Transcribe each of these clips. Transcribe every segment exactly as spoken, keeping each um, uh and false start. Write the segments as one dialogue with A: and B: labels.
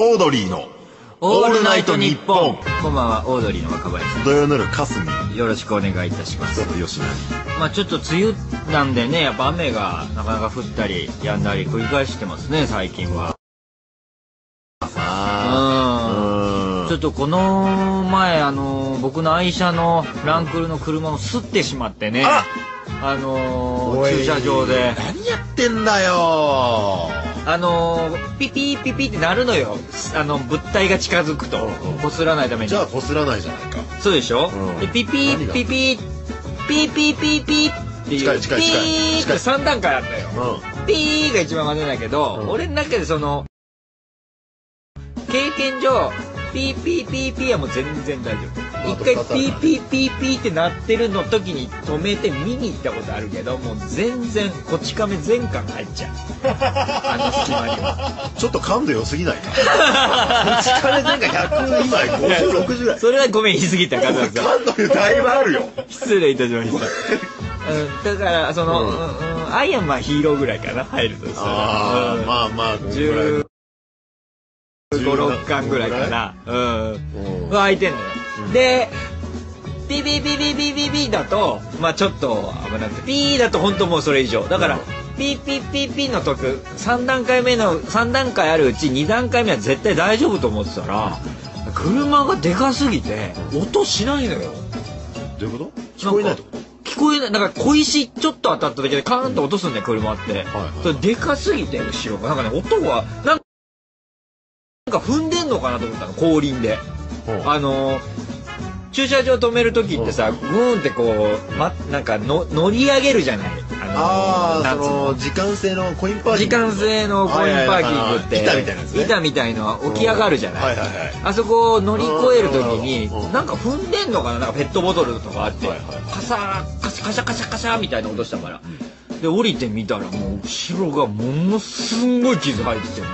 A: オードリーの
B: オールナイトニッポン。こんばんは、オードリーの若林です。
A: 土曜の夜かすみ。
B: よろしくお願いいたします。
A: どうぞよしなり。
B: まあちょっと梅雨なんでね、やっぱ雨がなかなか降ったり止んだり繰り返してますね、最近は。
A: あ
B: うん。ちょっとこの前、あの僕の愛車のランクルの車を擦ってしまってね。
A: あ
B: あのー、駐車場で
A: 何やってんだよ
B: あのー、ピピーピピーってなるのよ。あの物体が近づくとこすらないために。
A: じゃあこすらないじゃないか。
B: そうでしょ、
A: うん、
B: でピピーピピーピーピーピーピーっていう
A: 近い近い近い
B: ピーってさん段階あったよ、うん、ピーが一番までだけど、うん、俺の中でその経験上ピーピーピーピーはもう全然大丈夫。一回ピーピーピーピーってなってるの時に止めて見に行ったことあるけど、もう全然こち亀全巻入っちゃうあの隙間には。
A: ちょっと感度良すぎないか。こち亀全巻ひゃく今ごじゅうろくじゅうぐらい。
B: それはごめん言い過ぎた感度
A: 感度だいぶあるよ。失
B: 礼いたしました、うん、だからその、うんうん、アイアンマンヒーローぐらいかな入るとしたら。
A: あ、うん、まあまあ
B: じゅうご、ろっかんぐらいかな。うん。うん、空いてんのよ。うん、で、ビビビビビビビだと、まあちょっと危なくて、ピーだと本当もうそれ以上。だから、うん、ピーピーピーピーの時、さん段階目の、さん段階あるうちに段階目は絶対大丈夫と思ってたら、車がでかすぎて、音しないのよ。
A: どういうこと？聞こえないってこと？
B: 聞こえない。だから小石ちょっと当たっただけでカーンと落とすんだよ、車って。はいはい、それでかすぎて、後ろが。なんかね、音が、なんか、なんか踏んでんのかなと思ったの、後輪で。あのー、駐車場止める時ってさ、グーンってこう、ま、なんかの乗り上げるじゃない。あのー、
A: あー、その時間制のコインパーキング。
B: 時間制のコインパーキングって、
A: 板みたいなやつね。
B: 板みたいのは起き上がるじゃない。はいはいはい、あそこを乗り越える時に、なんか踏んでんのかな、なんかペットボトルとかあって、はいはい、カサー、カシャカシャカシャカシャみたいな音したから。で、降りてみたらもう後ろがものすんごい傷入ってて、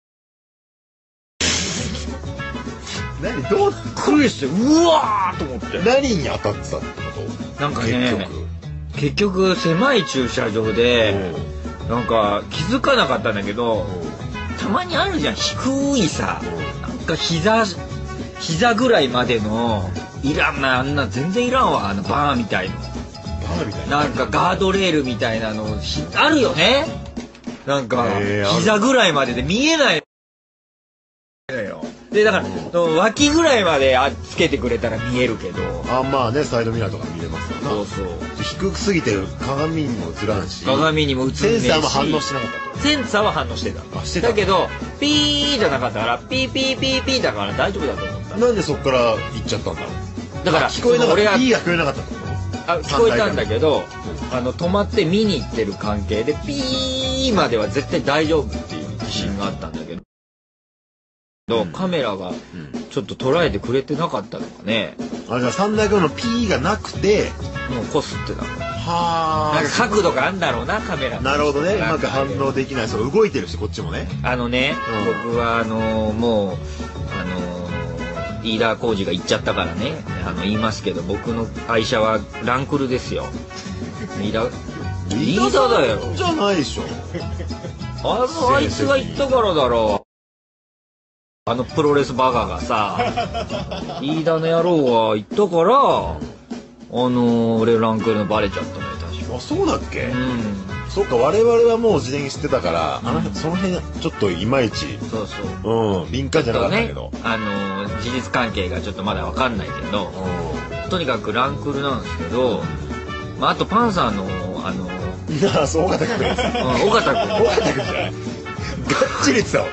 A: 何どう
B: 苦ししてうわーと思って。
A: 何に当たってたってこと？なんかね、
B: 結局、結局狭い駐車場でなんか気づかなかったんだけど、たまにあるじゃん、低いさ、なんか膝膝ぐらいまでのいらんな、あんな全然いらんわ、あのバーみたいなバ
A: ーみたいな
B: なんかガードレールみたいなのあるよね。なんか膝ぐらいまでで見えないのよ。でだから、脇ぐらいまでつけてくれたら見えるけど、
A: あ、まあね、サイドミラーとか見れますよね。そうそう。低くすぎて鏡にも映らんし、
B: 鏡にも映んねえし、
A: センサーも反応してなかったと。
B: センサーは反応してた。あ、してた。だけどピーじゃなかったから、ピーピーピーピーだから大丈夫だと思った。
A: なんでそっから行っちゃったんだろう。だから
B: 聞こえなかった。
A: ピーが聞こえなかったってこと？
B: あ、聞こえたんだけど、あの止まって見に行ってる関係でピーまでは絶対大丈夫っていう自信があったんだけど。うん、カメラがちょっと捉えてくれてなかったのかね。
A: あ、じゃあさん台からの P がなくて
B: もうこすってたの。
A: はあ。
B: なんか角度があるんだろうな、カメラ。
A: なるほどね。うまく反応できない。そう、動いてるしこっちもね。
B: あのね、うん、僕はあのー、もうあのー、飯田浩司が言っちゃったからね、あの言いますけど、僕の愛車はランクルですよ。飯田飯田だよ。
A: じゃないでしょ。
B: あのあいつが言ったからだろう。あのプロレスバカがさ、飯田の野郎が言ったから、あのー、俺ランクルのバレちゃったね、確か。
A: あ、そうだっけ？うん。そっか、我々はもう事前に知ってたから、うん、あのその辺ちょっといまいち、そうそう、うん、敏感じゃなかったけど、
B: ね、あのー、事実関係がちょっとまだわかんないけど、うん、とにかくランクルなんですけど、まあ、あとパンサーのあの
A: ー、いや、そう尾形君です。うん、
B: 尾形君。
A: 尾形君じゃない。がっちり言ってたわ。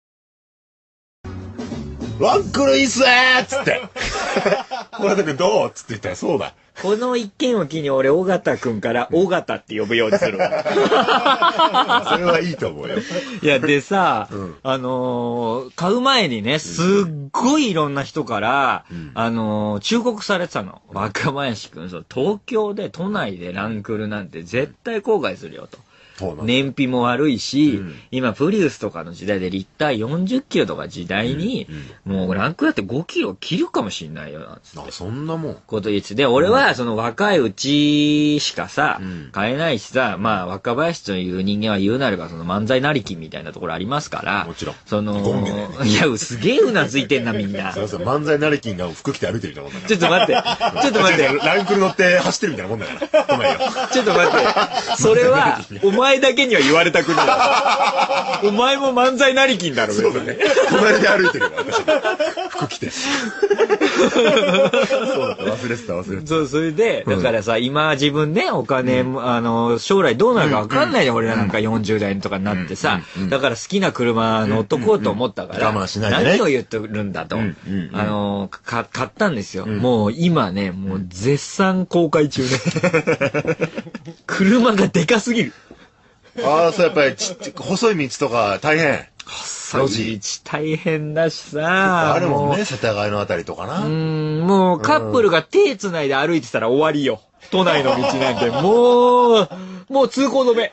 A: ランクルいいっすねーっつって。尾形君どうっつって言ったら、そうだ。
B: この一件を機に俺、尾形君から尾形って呼ぶようにする。それ
A: はいいと思うよ。
B: いや、でさ、うん、あのー、買う前にね、すっごいいろんな人から、うん、あのー、忠告されてたの。若林君、そう、東京で、都内でランクルなんて絶対後悔するよと。 燃費も悪いし、うん、今プリウスとかの時代でリッターよんじゅっキロとか時代に、うんうん、もうランクだってごキロ切るかもしんないよなんつって。
A: あ、そんなもん。
B: こと言ってで、俺はその若いうちしかさ、うん、買えないしさ、まあ若林という人間は言うなればその漫才なりきみたいなところありますから、
A: もちろん。
B: その、いや、すげえうなずいてんなみんな。
A: そうそう、漫才なりきが服着て歩いてるみたいなもんだから。
B: ちょっと待って、ちょっと待って。
A: ランクル乗って走ってるみたいなもんだから。お前よ。
B: ちょっと待って。それは、お前だけには言われたくない。お前も漫才なりきんだろ、
A: そうだね。隣で歩いてるよ、私。服着て。そうだった、忘れてた、忘れてた。
B: そう、それで、だからさ、今自分ね、お金、うん、あの、将来どうなるか分かんないじゃん、俺らなんかよんじゅう代とかになってさ、うんうん、だから好きな車乗っとこうと思ったから、
A: 我慢しないでね。
B: 何を言ってるんだと。うんうんうん、あの、か、買ったんですよ。うん、もう今ね、もう絶賛公開中ね。車がでかすぎる。
A: ああ、そう、やっぱりち、細い道とか大変。
B: 細い道大変だしさ。
A: あるもんね、世田谷のあたりとかな。
B: うん、もうカップルが手繋いで歩いてたら終わりよ。都内の道なんて、もう、もう通行止め。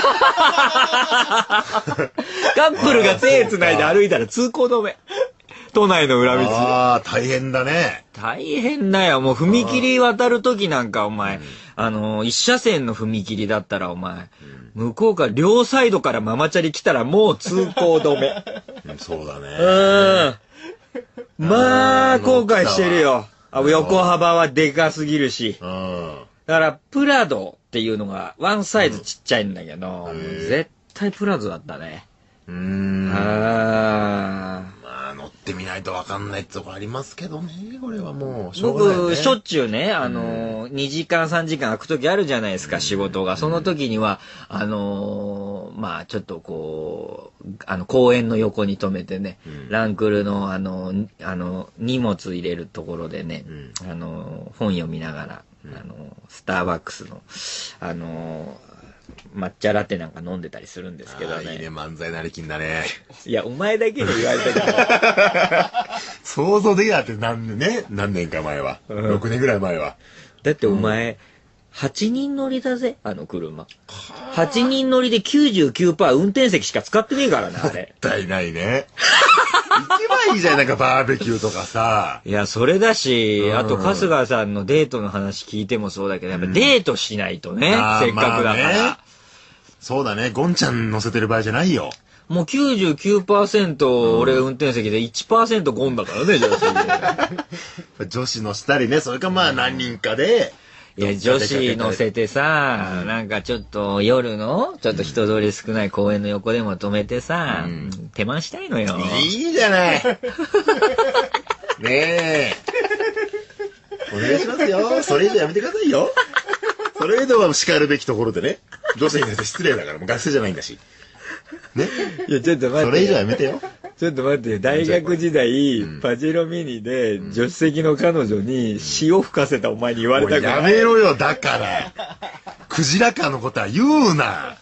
B: カップルが手繋いで歩いたら通行止め。都内の裏道。
A: ああ、大変だね。
B: 大変だよ。もう踏切渡るときなんかお前、うん、あの、一車線の踏切だったらお前、うん、向こうから両サイドからママチャリ来たらもう通行止め。
A: うん、そうだね。
B: うん。まあ、後悔してるよ。横幅はでかすぎるし。うん。だから、プラドっていうのがワンサイズちっちゃいんだけど、うん、絶対プラドだったね。
A: うーん。
B: あ
A: あ。乗ってみないと分かんないってとこありますけどね。これはもうしょうがない、ね、
B: 僕しょっちゅうねあのーうん、にじかんさんじかん空く時あるじゃないですか、うん、仕事がその時にはあのー、まあちょっとこうあの公園の横に止めてね、うん、ランクルのあのあの荷物入れるところでね、うん、あの本読みながら、うん、あのスターバックスのあの抹茶ラテなんか飲んでたりするんですけどね。
A: いいね、漫才なりきんだね。
B: いや、お前だけに言われたけど。
A: 想像できなって何年ね、何年か前は。うん、ろくねんぐらい前は。
B: だってお前、うん、はちにん乗りだぜ、あの車。はちにん乗りで きゅうじゅうきゅうパーセント 運転席しか使ってねえからな、あれ。
A: もったいないね。行けばいいじゃん、なんかバーベキューとかさ。
B: いや、それだし、うん、あと春日さんのデートの話聞いてもそうだけど、やっぱデートしないとね、うん、せっかくだから。まあね、
A: そうだね、ゴンちゃん乗せてる場合じゃないよ。
B: もう きゅうじゅうきゅうパーセント 俺運転席で いちパーセント ゴンだからね、女
A: 子。女子乗せたりね、それかまあ何人かで。
B: いや、女子乗せてさ、うん、なんかちょっと夜の、ちょっと人通り少ない公園の横でも止めてさ、うん、手間したいのよ。
A: いいじゃない。ねえ。お願いしますよ。それ以上やめてくださいよ。それ以上は叱るべきところでね。女性に対して失礼だから、もう学生じゃないんだし。ね。
B: いや、ちょっと待って。
A: それ以上やめてよ。
B: ちょっと待って、大学時代、うん、パジェロミニで、助手席の彼女に塩吹かせたお前に言われたから。
A: やめろよ、だから。クジラかのことは言うな。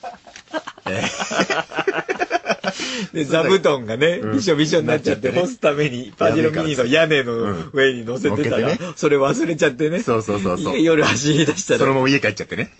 B: で、座布団がね、びしょびしょになっちゃって、干すために、パジェロミニの屋根の上に乗せてたら、それ忘れちゃってね。
A: そうそうそうそう。
B: 夜走り出したら。
A: そのまま家帰っちゃってね。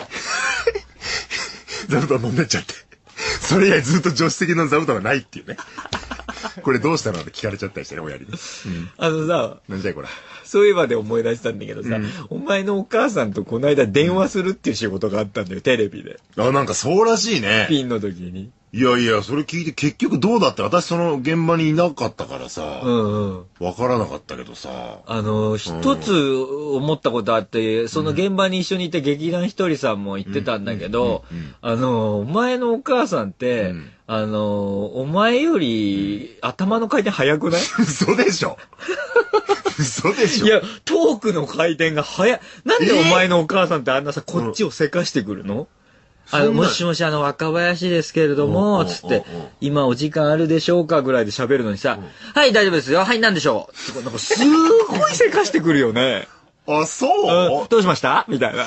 A: 座布団飲んでっちゃって。それ以来ずっと助手席の座布団がないっていうね。これどうしたのって聞かれちゃったりしてね、親に。うん、
B: あのさ、
A: 何じゃいこれ。
B: そういえばで思い出したんだけどさ、うん、お前のお母さんとこの間電話するっていう仕事があったんだよ、テレビで。
A: あ、なんかそうらしいね。
B: ピンの時に。
A: いやいや、それ聞いて結局どうだって私その現場にいなかったからさ、うんうん、わからなかったけどさ。
B: あの、一つ思ったことあって、その現場に一緒にいて劇団ひとりさんも言ってたんだけど、あの、お前のお母さんって、うん、あの、お前より頭の回転早くない？
A: 嘘でしょ嘘でしょ。
B: いや、トークの回転が早い。なんでお前のお母さんってあんなさ、こっちをせかしてくるの？あの、もしもし、あの、若林ですけれども、つって、今お時間あるでしょうかぐらいで喋るのにさ、はい、大丈夫ですよ。はい、なんでしょう。なんかすごいせかしてくるよね。
A: あ、そう、
B: うん、どうしましたみたいな。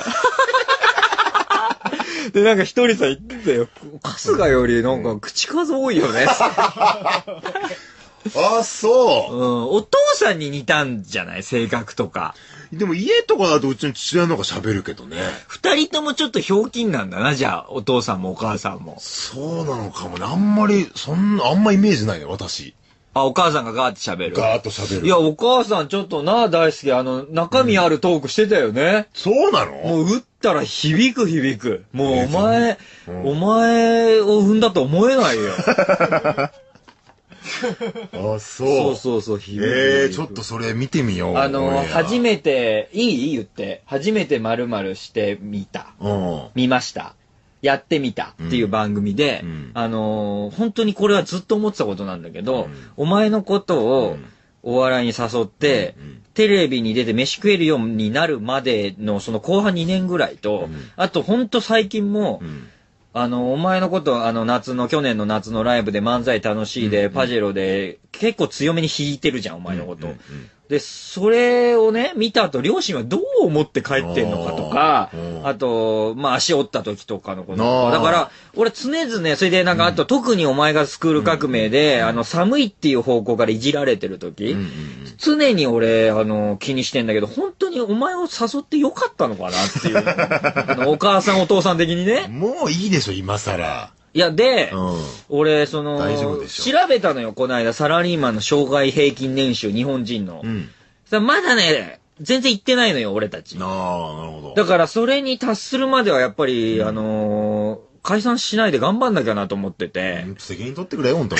B: で、なんかひとりさん言ってたよ。春日よりなんか口数多いよね。
A: あああ、そ
B: う。うん。お父さんに似たんじゃない性格とか。
A: でも家とかだとうちの父親の方が喋るけどね。
B: 二人ともちょっとひょうきんなんだな、じゃあ。お父さんもお母さんも。
A: そうなのかもね。あんまり、そんな、あんまイメージないね、私。
B: あ、お母さんがガーって喋る。
A: ガーッと喋る。
B: いや、お母さんちょっとな、大好き。あの、中身あるトークしてたよね。
A: うん、そうなの？
B: もう打ったら響く響く。もうお前、うん、お前を産んだと思えないよ。
A: あ、そう。
B: そうそうそう、
A: 響く。ええー、ちょっとそれ見てみよう。
B: あの、初めて、いい言って、初めて〇〇してみた。うん、見ました。やってみたっていう番組で、うん、あのー、本当にこれはずっと思ってたことなんだけど、うん、お前のことをお笑いに誘って、うん、テレビに出て飯食えるようになるまでのその後半にねんぐらいと、うん、あと本当最近も、うん、あの、お前のこと、あの、夏の、去年の夏のライブで漫才楽しいで、うんうん、パジェロで結構強めに弾いてるじゃん、お前のこと。うんうんうん、で、それをね、見た後、両親はどう思って帰ってんのかとか、あと、まあ、足折った時とかのこととか。だから、俺常々、それでなんか、あと、うん、特にお前がスクール革命で、うん、あの、寒いっていう方向からいじられてる時、うんうん、常に俺、あの、気にしてんだけど、本当にお前を誘ってよかったのかなっていう。あの、お母さんお父さん的にね。
A: もういいでしょ、今更。
B: いや、で、うん、俺、その、調べたのよ、この間、サラリーマンの生涯平均年収、日本人の。うん、まだね、全然行ってないのよ、俺たち。
A: ああ、なるほど。
B: だから、それに達するまでは、やっぱり、うん、あのー、解散しないで頑張んなきゃなと思ってて。
A: うん、責任取ってくれよ、ほんとに。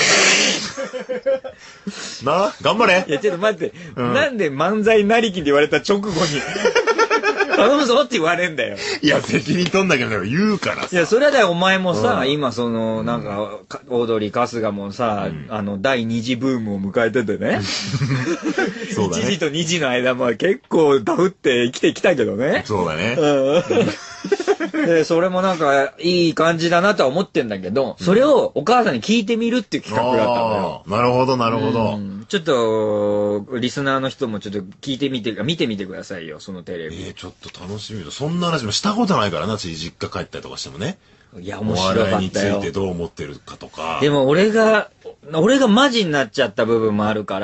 A: なあ、頑張れ。
B: いや、ちょっと待って、うん、なんで漫才なりきで言われた直後に、頼むぞって言われんだよ。
A: いや、責任取んなきゃ言うからさ。
B: いや、それはだよ、お前もさ、うん、今その、なんか、オードリー、春日もさ、うん、あの、だいに次ブームを迎えててね。そうだね。いち次とに次の間も結構ダフって生きてきたけどね。
A: そうだね。
B: うん。で、それもなんか、いい感じだなとは思ってんだけど、それをお母さんに聞いてみるっていう企画だったのよ。
A: なるほど、なるほど。うん、
B: ちょっと、リスナーの人もちょっと聞いてみて、見てみてくださいよ、そのテレビ。
A: えー、ちょっと楽しみだ。そんな話もしたことないからな、私実家帰ったりとかしてもね。
B: いや、面白かったよ。お笑い
A: についてどう思ってるかとか。
B: でも俺が、俺がマジになっちゃった部分もあるから、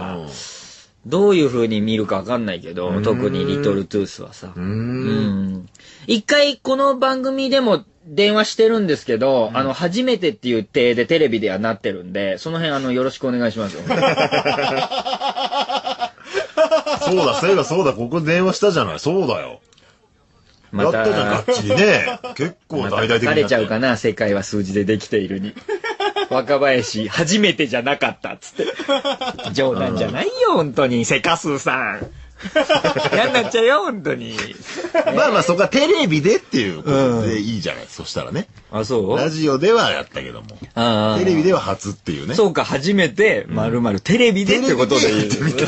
B: うん、どういう風に見るかわかんないけど、特にリトルトゥースはさ。うん。一回この番組でも電話してるんですけど、うん、あの、初めてっていう体でテレビではなってるんで、その辺あの、よろしくお願いしますよ。そう
A: だ、そういえばそうだ、ここ電話したじゃない。そうだよ。またやったじゃん、がっちりね。結構大々的になって。
B: また書かれちゃうかな、世界は数字でできているに。若林、初めてじゃなかったっつって。冗談じゃないよ、本当に。セカスーさん。嫌になっちゃうよ、本当に。
A: まあまあ、そこはテレビでっていうことでいいじゃない。うん、そしたらね。
B: あ、そう
A: ラジオではやったけども。あテレビでは初っていうね。
B: そうか、初めて、まるまるテレビでってことでいい。そうそう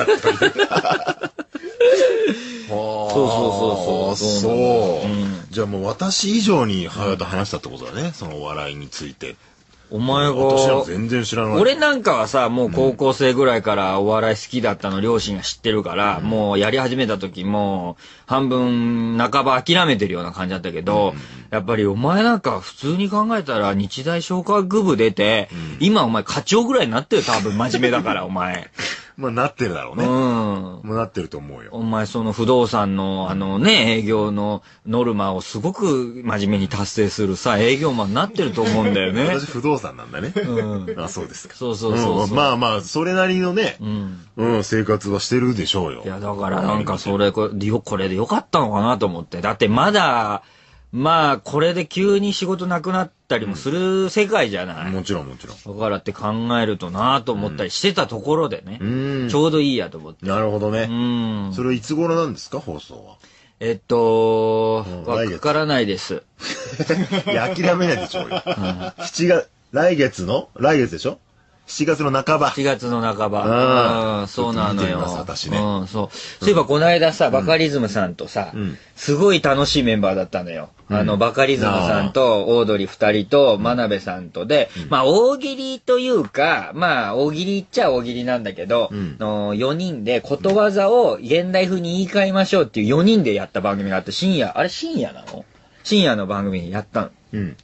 B: そうそう。
A: そう。うん、じゃあもう私以上に母親と話したってことだね。そのお笑いについて。
B: お前が、
A: 私は全然知らない。
B: 俺なんかはさ、もう高校生ぐらいからお笑い好きだったの両親が知ってるから、うん、もうやり始めた時も半分半ば諦めてるような感じだったけど、うん、やっぱりお前なんか普通に考えたら日大商科学部出て、うん、今お前課長ぐらいになってる多分真面目だからお前。
A: まあなってるだろうね。うん。もうなってると思うよ。
B: お前その不動産のあのね、営業のノルマをすごく真面目に達成するさ、営業マンになってると思うんだよね。
A: 私不動産なんだね。うん。あ、そうですか。
B: そうそうそうそう、
A: うん。まあまあ、それなりのね、うん、うん、生活はしてるでしょうよ。
B: いや、だからなんかそれ、これ、これでよかったのかなと思って。だってまだ、まあ、これで急に仕事なくなったりもする世界じゃない、
A: うん、もちろんもちろん。
B: だからって考えるとなぁと思ったりしてたところでね、うん、ちょうどいいやと思って。
A: なるほどね。うん。それいつ頃なんですか、放送は。
B: えっと、わ、うん、からないです。
A: いや、諦めないでしょうよ。しちがつ、来月の来月でしょしちがつの半ば。
B: しちがつの半ば。うん、そうなのよ。
A: 私ね。
B: うん、そう。そういえばこの間さ、バカリズムさんとさ、すごい楽しいメンバーだったのよ。あの、バカリズムさんと、オードリー二人と、真鍋さんとで、まあ、大喜利というか、まあ、大喜利っちゃ大喜利なんだけど、のよにんでことわざを現代風に言い換えましょうっていうよにんでやった番組があって、深夜、あれ深夜なの深夜の番組にやったの。うん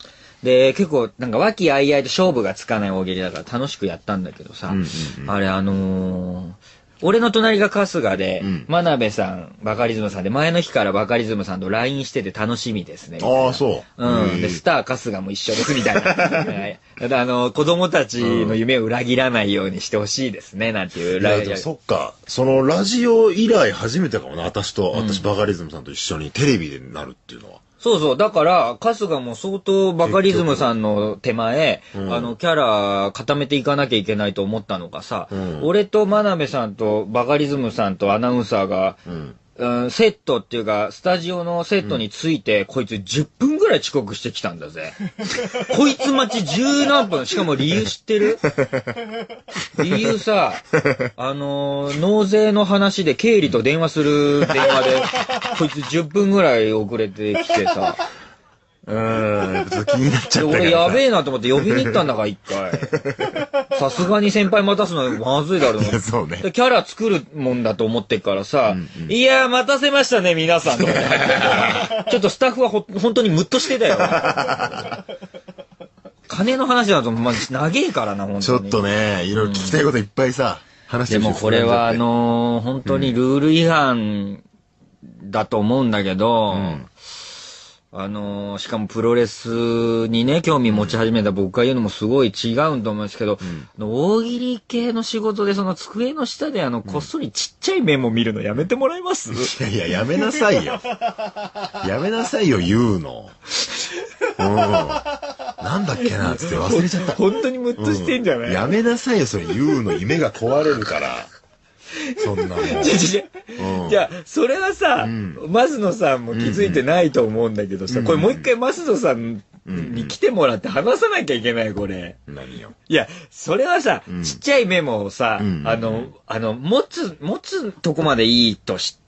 B: で、結構、なんか、和気あいあいと勝負がつかない大喜利だから楽しくやったんだけどさ、うんうんうん、あれ、あのー、俺の隣が春日で、うん、真鍋さん、バカリズムさんで、前の日からバカリズムさんと ライン してて楽しみですね。
A: ああ、そう。
B: うん。で、スター春日も一緒です、みたいな。ただ、あの、子供たちの夢を裏切らないようにしてほしいですね、なんていう。
A: ライン。そっか。その、ラジオ以来初めてかもな、私と、うん、私、バカリズムさんと一緒にテレビでなるっていうのは。
B: そうそう。だから、春日も相当バカリズムさんの手前、うん、あの、キャラ固めていかなきゃいけないと思ったのかさ、うん、俺と真鍋さんとバカリズムさんとアナウンサーが、うんうん、セットっていうか、スタジオのセットについて、うん、こいつじゅっぷんぐらい遅刻してきたんだぜ。こいつ待ち十何分。しかも理由知ってる？理由さ、あのー、納税の話で経理と電話する電話で、こいつじゅっぷんぐらい遅れてきてさ、
A: うーん、ちょっと気になっちゃったから。
B: 俺やべえなと思って呼びに行ったんだから、一回。さすがに先輩待たすのまずいだろうな。
A: そうね。
B: キャラ作るもんだと思ってっからさ、うんうん、いやー待たせましたね、皆さんとかってちょっとスタッフはほ本当にムッとしてたよ。金の話だと、まあ、長えからな、本当に。
A: ちょっとね、いろいろ聞きたいこといっぱいさ、うん、話して
B: でもこれは、あのー、本当にルール違反だと思うんだけど、うんあのー、しかもプロレスにね、興味持ち始めた僕が言うのもすごい違うんと思うんですけど、うん、大喜利系の仕事でその机の下であの、こっそりちっちゃいメモ見るのやめてもらえます？
A: いやいや、やめなさいよ。やめなさいよ、言うの。うん。なんだっけな、つって忘れちゃった。
B: 本当にムッとしてんじゃない、
A: うん、やめなさいよ、それ言うの。夢が壊れるから。そんなもん。
B: じゃあ、それはさ、うん、増野さんも気づいてないと思うんだけどさ、うんうん、これもう一回増野さんに来てもらって話さなきゃいけない、これ。
A: 何よ。
B: いや、それはさ、うん、ちっちゃいメモをさ、うんうん、あの、あの、持つ、持つとこまでいいとして、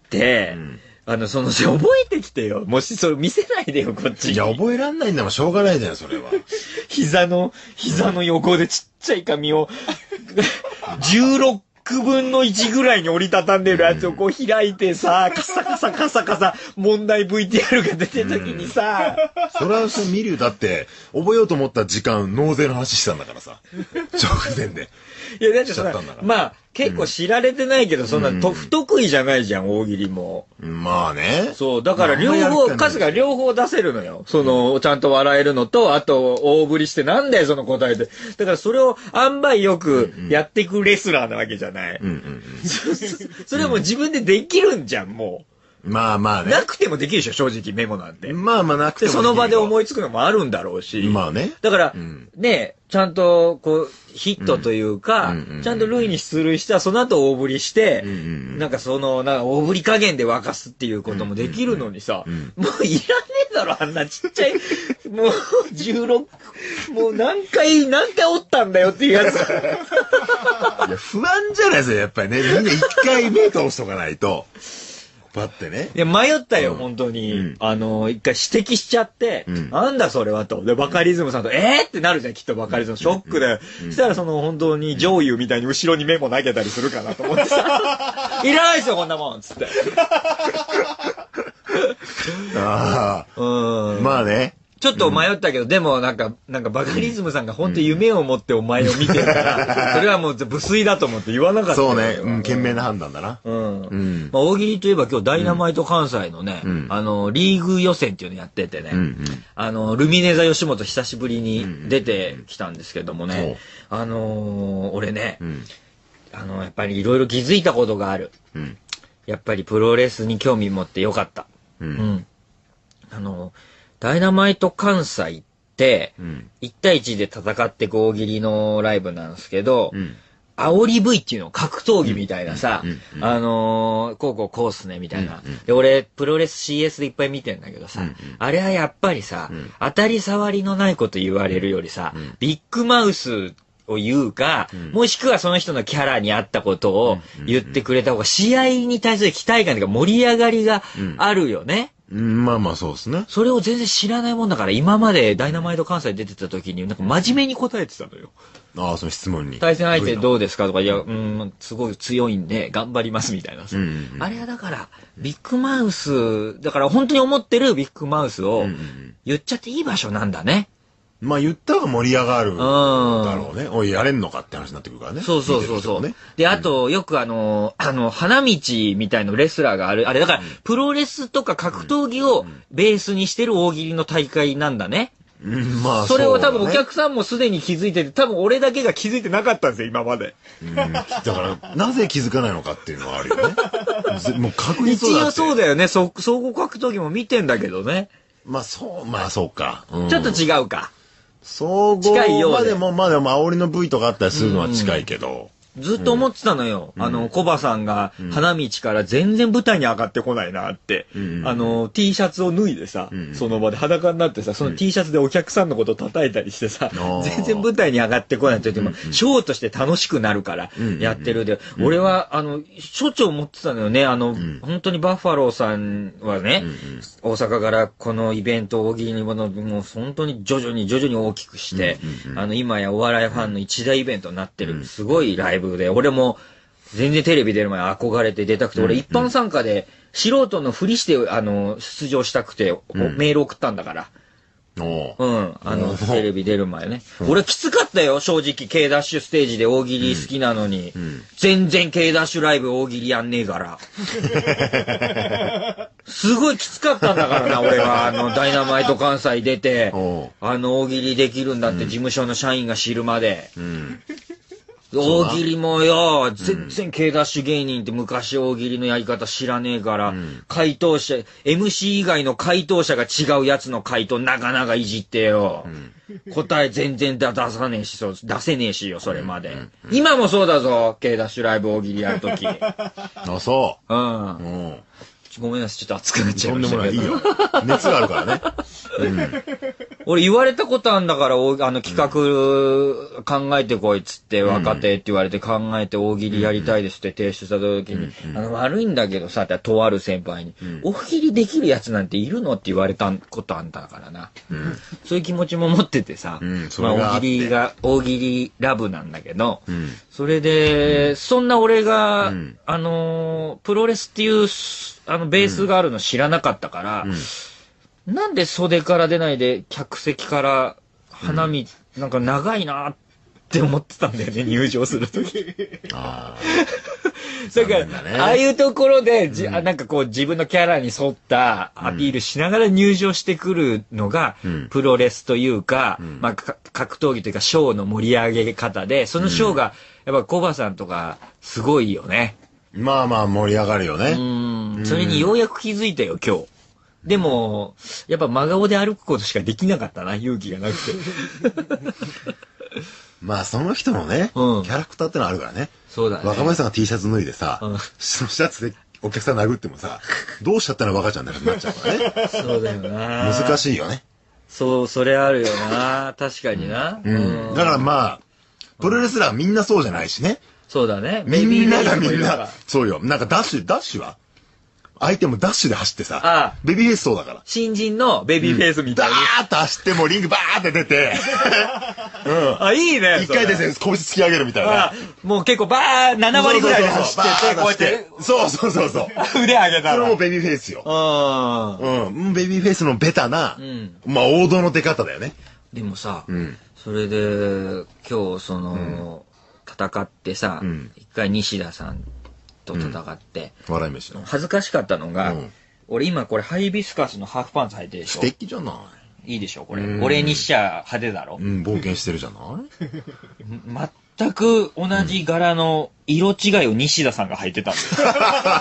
B: うんあの、その、覚えてきてよ。もし、それ見せないでよ、こっちに。
A: いや、覚えらんないんだもん、しょうがないじゃん、それは。
B: 膝の、膝の横でちっちゃい紙を、じゅうろくぶんのいちぐらいに折りたたんでるやつをこう開いてさ、カサカサカサカサ、問題 ブイティーアール が出てる時にさ。
A: それはさ、見るよ。だって、覚えようと思った時間、納税の話したんだからさ。直前で。
B: いや、だってさ、まあ、結構知られてないけど、そんなと、不得意じゃないじゃん、大喜利も。
A: まあね。
B: そう、だから両方、数が両方出せるのよ。その、ちゃんと笑えるのと、あと、大振りして、なんだよ、その答えで。だからそれを、塩梅よくやっていくレスラーなわけじゃない。うんうんうん、それはもう自分でできるんじゃん、もう。
A: まあまあね。
B: なくてもできるでしょ、正直メモなんて。
A: まあまあなくてもできる。
B: で、その場で思いつくのもあるんだろうし。
A: まあね。
B: だから、うん、ね、ちゃんと、こう、ヒットというか、うん、ちゃんと塁に出塁したら、その後大振りして、うん、なんかその、なんか大振り加減で沸かすっていうこともできるのにさ、うん、もういらねえだろ、あんなちっちゃい、もう、じゅうろく、もう何回、何回折ったんだよっていうやつ。い
A: や、不安じゃないですか、やっぱりね。みんな一回目通しとかないと。パッてね。
B: いや、迷ったよ、うん、本当に。うん、あの、一回指摘しちゃって、うん、なんだそれはと。で、バカリズムさんと、えーってなるじゃん、きっとバカリズム。ショックで。そしたら、その、本当に、上優みたいに後ろにメモ投げたりするかなと思ってさ、いらないですよ、こんなもんつって。
A: ああ。うん。まあね。
B: ちょっと迷ったけど、うん、でもなんか、なんかバカリズムさんが本当に夢を持ってお前を見てるから、それはもう無粋だと思って言わなかった。
A: そうね、うん、賢明な判断だな。うん。
B: うん、まあ、大喜利といえば今日ダイナマイト関西のね、うん、あの、リーグ予選っていうのやっててね、うんうん、あの、ルミネ座吉本久しぶりに出てきたんですけどもね、うんうん、あのー、俺ね、うん、あの、やっぱりいろいろ気づいたことがある。うん、やっぱりプロレスに興味持ってよかった。うん。うん、あのーダイナマイト関西って、うん、いち対いちで戦っていく大喜利のライブなんですけど、うん、煽り V っていうの格闘技みたいなさ、うんうんうん、あのー、こうこうこうっすねみたいな、うんうん。で、俺、プロレス シーエス でいっぱい見てんだけどさ、うんうん、あれはやっぱりさ、うん、当たり障りのないこと言われるよりさ、うん、ビッグマウスを言うか、うん、もしくはその人のキャラに合ったことを言ってくれた方が、試合に対する期待感というか盛り上がりがあるよね。
A: うん、まあまあそうですね。
B: それを全然知らないもんだから、今までダイナマイト関西出てた時に、なんか真面目に答えてたのよ。
A: ああ、その質問に。
B: 対戦相手どうですかとか、いや、うん、すごい強いんで、頑張りますみたいなさ。うんうんうん、あれはだから、ビッグマウス、だから本当に思ってるビッグマウスを言っちゃっていい場所なんだね。
A: まあ言った方が盛り上がるだろうね。おい、やれんのかって話になってくるからね。
B: そうそうそうそう。
A: ね、
B: で、あと、よくあの、あの、花道みたいなレスラーがある。あれ、だから、プロレスとか格闘技をベースにしてる大喜利の大会なんだね。
A: うん、まあ、
B: それを多分お客さんもすでに気づいてて、多分俺だけが気づいてなかったんですよ、今まで。
A: うん、だから、なぜ気づかないのかっていうのはあるよね。もう確認そうだって。
B: 一応そうだよね。総合格闘技も見てんだけどね。
A: まあそう、まあそうか。
B: うん、ちょっと違うか。
A: 総合までも、まあでも煽りの部位とかあったりするのは近いけど。
B: ずっと思ってたのよ。うん、あの、コバさんが花道から全然舞台に上がってこないなって。うん、あの、T シャツを脱いでさ、うん、その場で裸になってさ、その T シャツでお客さんのことを叩いたりしてさ、うん、全然舞台に上がってこないって言っても、ショーとして楽しくなるからやってるで、うん、俺は、あの、しょっちゅう思ってたのよね。あの、うん、本当にバッファローさんはね、うん、大阪からこのイベント大喜利にもの、もう本当に徐々に徐々に大きくして、あの、今やお笑いファンの一大イベントになってる、すごいライブで、俺も全然テレビ出る前憧れて出たくて、俺一般参加で素人のふりしてあの出場したくて、うん、メール送ったんだから。うん。あの、テレビ出る前ね。俺きつかったよ、正直。K ダッシュステージで大喜利好きなのに。うんうん、全然 K ダッシュライブ大喜利やんねえから。すごいきつかったんだからな、俺は。あの、ダイナマイト関西出て、あの、大喜利できるんだって事務所の社員が知るまで。うん大喜利もよ、全然 K ダッシュ芸人って昔大喜利のやり方知らねえから、うん、回答者、エムシー 以外の回答者が違うやつの回答なかなかいじってよ。うん、答え全然出さねえし、出せねえしよ、それまで。うんうんうん、今もそうだぞ、K ダッシュライブ大喜利やるとき。あ、
A: そう。
B: うん。うんごめんなさい、ちょっと熱くなっちゃいましたけど。
A: とんでもない、いいよ。熱があるからね。うん、
B: 俺言われたことあんだから、あの企画考えてこいっつって、若手って言われて考えて大喜利やりたいですって提出した時に、うんうん、あの悪いんだけどさ、とある先輩に、うん、大喜利できるやつなんているのって言われたことあんだからな。うん、そういう気持ちも持っててさ、うん、まあ大喜利が、大喜利ラブなんだけど、うん、それで、うん、そんな俺が、うん、あのー、プロレスっていう、あのベースがあるの知らなかったから、うん、なんで袖から出ないで客席から花見、うん、なんか長いなって思ってたんだよね、入場するとき。あだから、ね、ああいうところでじ、うん、なんかこう自分のキャラに沿ったアピールしながら入場してくるのが、うん、プロレスというか、うん、まあ格闘技というかショーの盛り上げ方で、そのショーがやっぱコバさんとかすごいよね。
A: まあまあ盛り上がるよね。
B: うん。それにようやく気づいたよ、今日。でも、やっぱ真顔で歩くことしかできなかったな、勇気がなくて。
A: まあその人のね、うん、キャラクターってのあるからね。
B: そうだね。
A: 若林さんが T シャツ脱いでさ、うん、そのシャツでお客さん殴ってもさ、どうしちゃったら若ちゃんだからなっちゃうからね。
B: そうだよな。
A: 難しいよね。
B: そう、それあるよな。確かにな。
A: うん。うん、だからまあ、プロレスラーみんなそうじゃないしね。
B: そうだね。
A: みんながみんな、そうよ。なんかダッシュ、ダッシュは相手もダッシュで走ってさ、ああベビーフェイスそうだから。
B: 新人のベビーフェイスみたいに。
A: ダーッと走ってもうリングバーって出て。
B: うん。あ、いいね。
A: 一回ですね、拳突き上げるみたいな。
B: もう結構バー、なな割ぐらいで走ってて、こうやって。
A: そうそうそうそう。
B: 腕上げたら。
A: それもベビーフェイスよ。うん。うん。ベビーフェイスのベタな、うん、まあ王道の出方だよね。
B: でもさ、うん、それで、今日その、うん戦ってさ、うん、一回西田さんと戦って、
A: うん、笑い飯の
B: 恥ずかしかったのが、うん、俺今これハイビスカスのハーフパンツ履いてるでしょ。
A: 素敵じゃない。
B: いいでしょこれ。俺にしちゃ派手だろ。
A: うん、冒険してるじゃない
B: 全く同じ柄の色違いを西田さんが履いてたんだよ。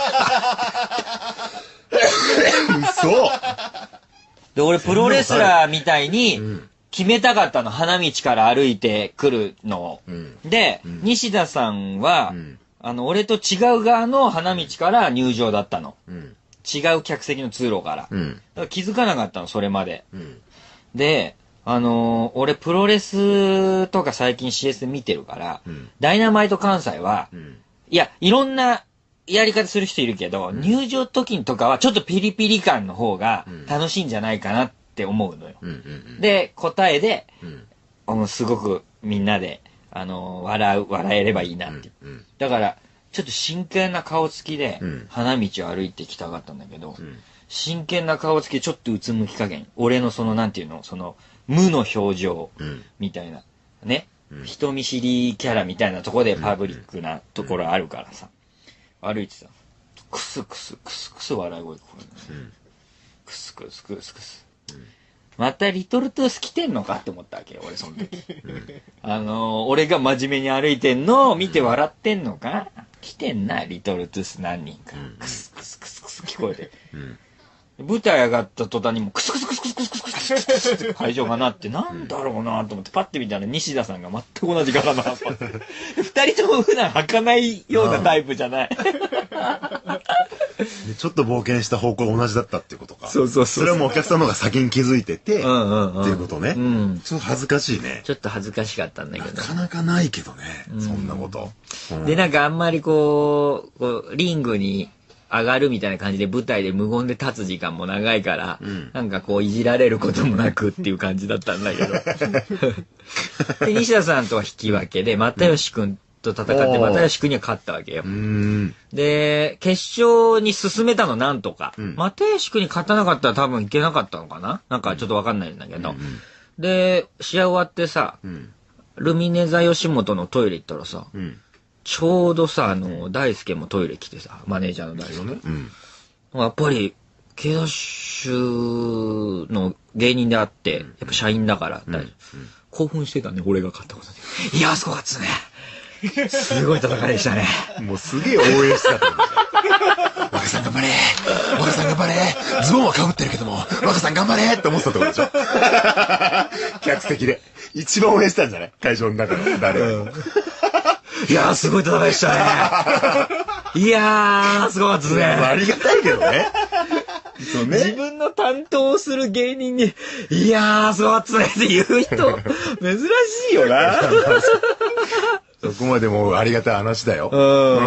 A: 嘘
B: で、俺プロレスラーみたいに、うん決めたかったの、花道から歩いてくるのを。うん、で、うん、西田さんは、うん、あの、俺と違う側の花道から入場だったの。うん、違う客席の通路から。うん、だから気づかなかったの、それまで。うん、で、あのー、俺プロレスとか最近 シーエス で見てるから、うん、ダイナマイト関西は、うん、いや、いろんなやり方する人いるけど、うん、入場時とかはちょっとピリピリ感の方が楽しいんじゃないかなって、って思うのよ。うんうんうん、で、答えで、うん、すごくみんなで、あのー、笑う、笑えればいいなって。うんうん、だから、ちょっと真剣な顔つきで、花道を歩いてきたかったんだけど、うん、真剣な顔つき、ちょっとうつむき加減。俺のその、なんていうの、その、 無の表情みたいな、ね、
A: うん、
B: 人見知りキャラみたいなところでパブリックなところあるからさ、歩いてた。クスクスクスクス笑い声、これ、ね、うん、クスクスクスクス、うん、またリトルトゥース来てんのかって思ったわけよ、俺その時、うん、あのー、俺が真面目に歩いてんのを見て笑ってんのか、うん、来てんなリトルトゥース何人か、うん、クスクスクスクス聞こえて、うん、舞台上がった途端にもクスクスクスクスクスクスクスクスって会場がなって、なんだろうなと思ってパッて見たら西田さんが全く同じ柄の半端で二人とも普段履かないようなタイプじゃない
A: でちょっと冒険した方向が同じだったっていうことか。
B: そうそうそう。
A: それはもうお客様が先に気づいてて、うんうんうん、っていうことね、うん。ちょっと恥ずかしいね。
B: ちょっと恥ずかしかったんだけど。
A: なかなかないけどね、うん、そんなこと、
B: うん。で、なんかあんまりこう、こうリングに上がるみたいな感じで舞台で無言で立つ時間も長いから、うん、なんかこういじられることもなくっていう感じだったんだけど。で西田さんとは引き分けで、又吉くんと戦って又吉くんには勝ったわけよ。で、決勝に進めたのなんとか。又吉くんに勝たなかったら多分いけなかったのかな、なんかちょっとわかんないんだけど。うんうん、で、試合終わってさ、うん、ルミネ座吉本のトイレ行ったらさ、うん、ちょうどさ、あの、大輔もトイレ来てさ、マネージャーの大輔。ね、うん、やっぱり、K ダッシュの芸人であって、やっぱ社員だから、うんうん、興奮してたね、俺が勝ったことで。いやー、すごかったね。すごい戦いでしたね。
A: もうすげえ応援したかった。若さん頑張れ若さん頑張れズボンは被ってるけども、若さん頑張れって思ってたってことでしょ客席で。一番応援したんじゃない会場の中の誰も。うん、
B: いやー、すごい戦いでしたね。いやー、すごかったですね。
A: ありがたいけどね。
B: そうね。自分の担当する芸人に、いやー、すごかったですねって言う人、珍しいよな。
A: そこまでもうありがたい話だよ。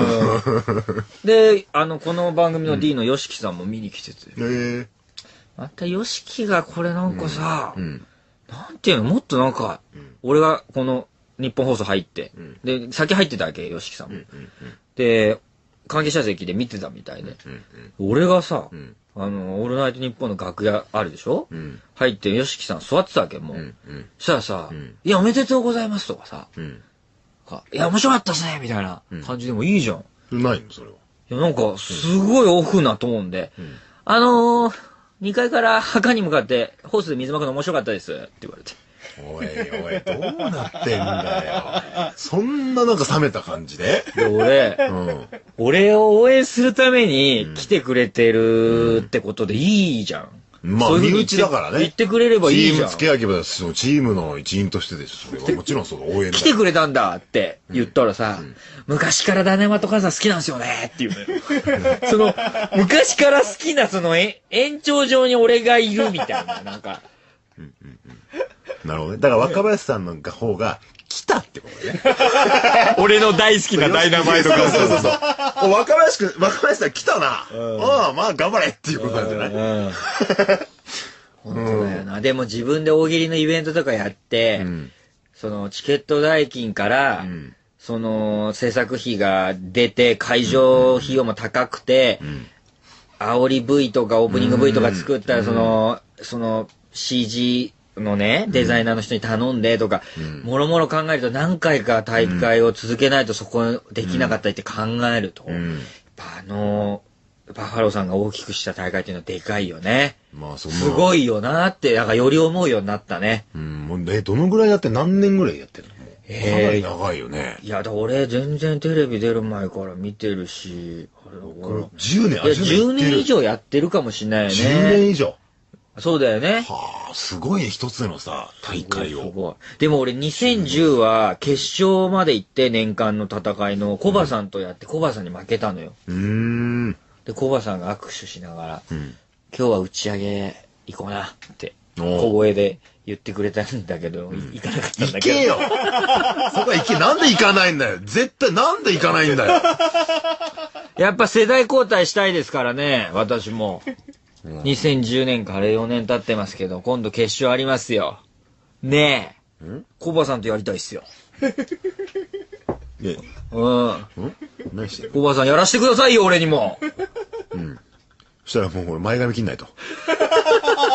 B: で、あの、この番組の D の YOSHIKI さんも見に来てて。
A: うん、
B: また YOSHIKI がこれなんかさ、うん、なんていうの、もっとなんか、うん、俺がこの日本放送入って、うん、で、先入ってたわけ、YOSHIKI さんも。うんうんうん、で、関係者席で見てたみたいで。うんうん、俺がさ、うん、あの、オールナイトニッポンの楽屋あるでしょ、うん、入って YOSHIKI さん座ってたわけ、もう。うんうん、そしたらさ、うん、いや、おめでとうございますとかさ、うんいや、面白かったっすねみたいな感じでもいいじゃん。
A: うまいのそれは。
B: いや、なんか、すごいオフなトーンで、うん、あのー、にかいから墓に向かって、ホースで水まくの面白かったですって言われて。
A: おいおい、どうなってんだよ。そんななんか冷めた感じで
B: で、俺、うん、俺を応援するために来てくれてるってことでいいじゃん。
A: まあ、身内だからね。
B: 言ってくれればいいじゃん。
A: チーム付け上げば、そのチームの一員としてです。それはもちろんその応援だ。
B: 来てくれたんだって言ったらさ、うんうん、昔からダネマとカズさん好きなんですよねっていうね。その、昔から好きなそのえ延長上に俺がいるみたいな、なんか。
A: うんうんうん、なるほどね。だから若林さんの方が、来たってことね。
B: 俺の大好きなダイナマイトカズ。
A: そうそうそう。お、若林くん、若林さん来たな。うん、ああ、まあ頑張れっていうことなんじゃない、うん、
B: 本当だよな、うん。でも自分で大喜利のイベントとかやって、うん、そのチケット代金から、うん、その制作費が出て、会場費用も高くて、うん、煽り V とかオープニング V とか作ったら、その、その シージー、のね、デザイナーの人に頼んでとか、もろもろ考えると何回か大会を続けないとそこできなかったりって考えると、うん、やっぱあの、バッファローさんが大きくした大会っていうのはでかいよね。まあ、そすごいよなって、なんかより思うようになったね。
A: うん、もうえ、どのぐらいやって何年ぐらいやってるの？えー、かなり長いよね。
B: いや、だ俺全然テレビ出る前から見てるし、
A: あれこれじゅうねん、
B: いや、じゅうねん以上やってるかもしれないよね。
A: じゅうねん以上。
B: そうだよね。
A: はあ、すごいね、一つのさ、大会を。すごい。
B: でも俺にせんじゅうは決勝まで行って年間の戦いのコバさんとやってコバさんに負けたのよ。うーん。で、コバさんが握手しながら、うん、今日は打ち上げ行こうなって小声で言ってくれたんだけど、うん、行かなかったんだけど。
A: 行けよそこは行け。なんで行かないんだよ。絶対なんで行かないんだよ。
B: やっぱ世代交代したいですからね、私も。にせんじゅうねんからよねん経ってますけど、今度決勝ありますよ。ねえ。コバさんとやりたいっすよ。
A: ね
B: うん。ん
A: 何してる？
B: コバさんやらしてくださいよ、俺にも。
A: うん。そしたらもう俺前髪切んないと。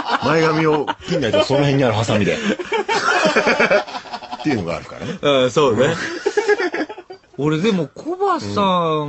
A: 前髪を切んないとその辺にあるハサミで。っていうのがあるからね。
B: うん、そうね。俺でもコバさん、うん、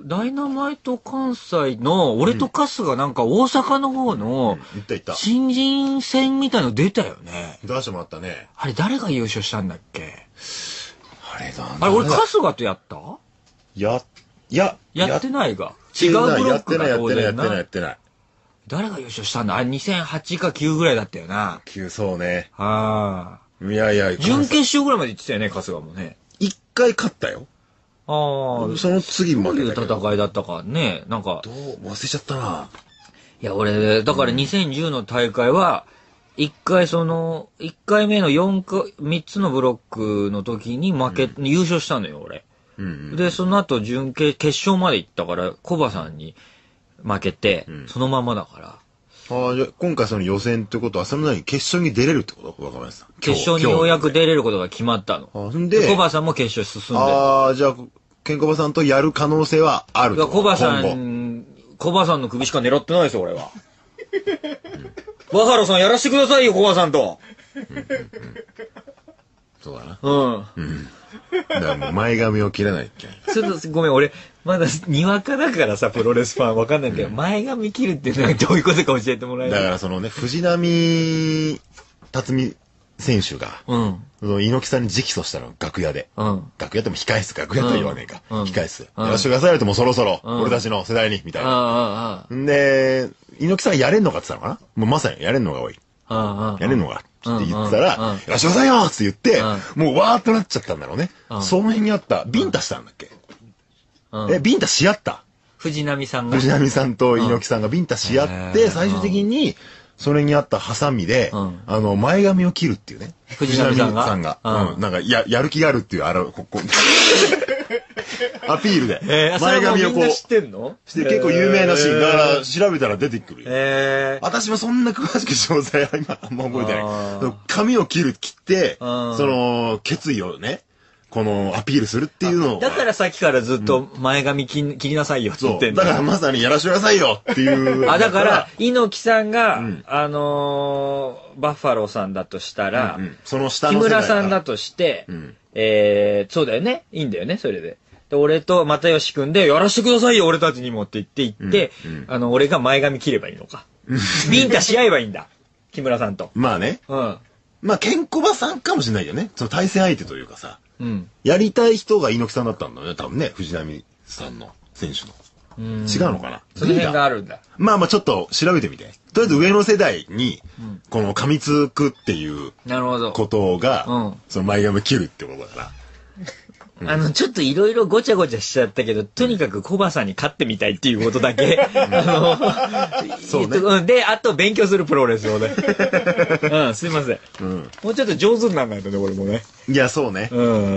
B: ダイナマイト関西の俺とカスがなんか大阪の方の新人戦みたいの出たよね。
A: 出してもらったね。
B: あれ誰が優勝したんだっけ？
A: あれだな。
B: あれ俺カスガとやった？
A: や、いや、
B: やってないが。違うブロックが
A: やってないやってないやってないやってない。
B: 誰が優勝したんだ？あれにせんはちかきゅうぐらいだったよな。
A: きゅう、そうね。
B: あ
A: あ。いやいや、
B: 準決勝ぐらいまで行ってたよね、春日もね。
A: 一回勝ったよ。
B: ああ。
A: その次負けた。
B: どういう戦いだったかね。なんか。
A: どう忘れちゃったな。
B: いや、俺、だからにせんじゅうの大会は、一回その、一回目の四か、三つのブロックの時に負け、うん、優勝したのよ、俺。うんうん、で、その後、準決、決勝まで行ったから、コバさんに負けて、うん、そのままだから。
A: ああ、じゃあ今回その予選ってことは、その何、決勝に出れるってこと若林さん。
B: 決勝にようやく出れることが決まったの。あで、コバさんも決勝進んで。
A: ああ、じゃあ、ケンコバさんとやる可能性はあると。
B: いや、コバさん、コバさんの首しか狙ってないですよ、俺は。うん、バハロさんやらしてくださいよ、コバさんと。うんうんうん、
A: そうだな。
B: うん。
A: うん。だからもう前髪を切らないっけ。
B: ちょっとごめん、俺、まだにわかだからさ、プロレスファンわかんないけど、うん、前髪切るってどういうことか教えてもらえる？
A: だからそのね、藤波辰巳選手が、うん、その猪木さんに直訴したの、楽屋で。うん、楽屋でも控室、楽屋とは言わねえか。うん、控室。うん、やらせてくださいよってもうそろそろ、うん、俺たちの世代に、みたいな。んで、猪木さんやれんのかって言ったのかな？もうまさにやれんのが多い。やれんのかって言ってたら、やらせてくださいよって言って、もうわーっとなっちゃったんだろうね。その辺にあった、ビンタしたんだっけ？え、ビンタし合った？
B: 藤波さんが。
A: 藤波さんと猪木さんがビンタし合って、最終的に、それにあったハサミで、あの、前髪を切るっていうね。
B: 藤波さんが。
A: さんが。うん。なんか、や、やる気があるっていう、あの、ここ。アピールで。
B: えー、前髪をこう。知ってんの？
A: して、結構有名なシーン。だから、調べたら出てくるよ。
B: えー、
A: 私もそんな詳しく詳細は今、あんま覚えてない。髪を切る、切って、その、決意をね、この、アピールするっていうのを。
B: だからさっきからずっと前髪切、うん、切りなさいよって言ってん
A: の。だからまさにやらしてくださいよっていう。
B: あ、だから、猪木さんが、うん、あのー、バッファローさんだとしたら、うんうん、
A: その下
B: の木村さんだとして、うん、えー、そうだよね。いいんだよね、それで。で、俺と又吉くんで、やらしてくださいよ、俺たちにもって言って言って、うんうん、あの、俺が前髪切ればいいのか。ビンタし合えばいいんだ。木村さんと。
A: まあね。
B: うん。
A: まあ、ケンコバさんかもしれないよね。その対戦相手というかさ。
B: うん。
A: やりたい人が猪木さんだったんだね。多分ね、藤波さんの選手の。うん違うのかな。
B: その辺があるんだ。
A: まあまあちょっと調べてみて。とりあえず上の世代に、この噛みつくっていうことが、うん、その前髪切るってことだから。
B: うん、あの、ちょっといろいろごちゃごちゃしちゃったけど、とにかくコバさんに勝ってみたいっていうことだけ。あの、そうね。で、あと勉強するプロレスをね。うん、すいません。うん、もうちょっと上手にならないとね、俺もね。
A: いや、そうね。
B: うん。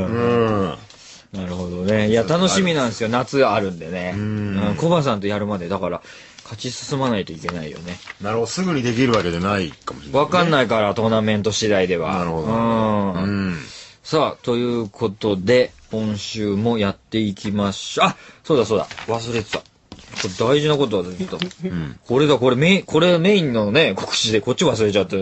B: うん。なるほどね。いや、楽しみなんですよ。夏あるんでね。うん。コバさんとやるまで、だから、勝ち進まないといけないよね。
A: なるほど。すぐにできるわけじゃないかもしれない、ね。
B: わかんないから、トーナメント次第では。
A: なるほど。
B: うん。うん、さあ、ということで、今週もやっていきましょう。あ、そうだそうだ。忘れてた。これ大事なこと忘れてた。うん、これだ、これメイン、これメインのね、告知でこっち忘れちゃって。うん、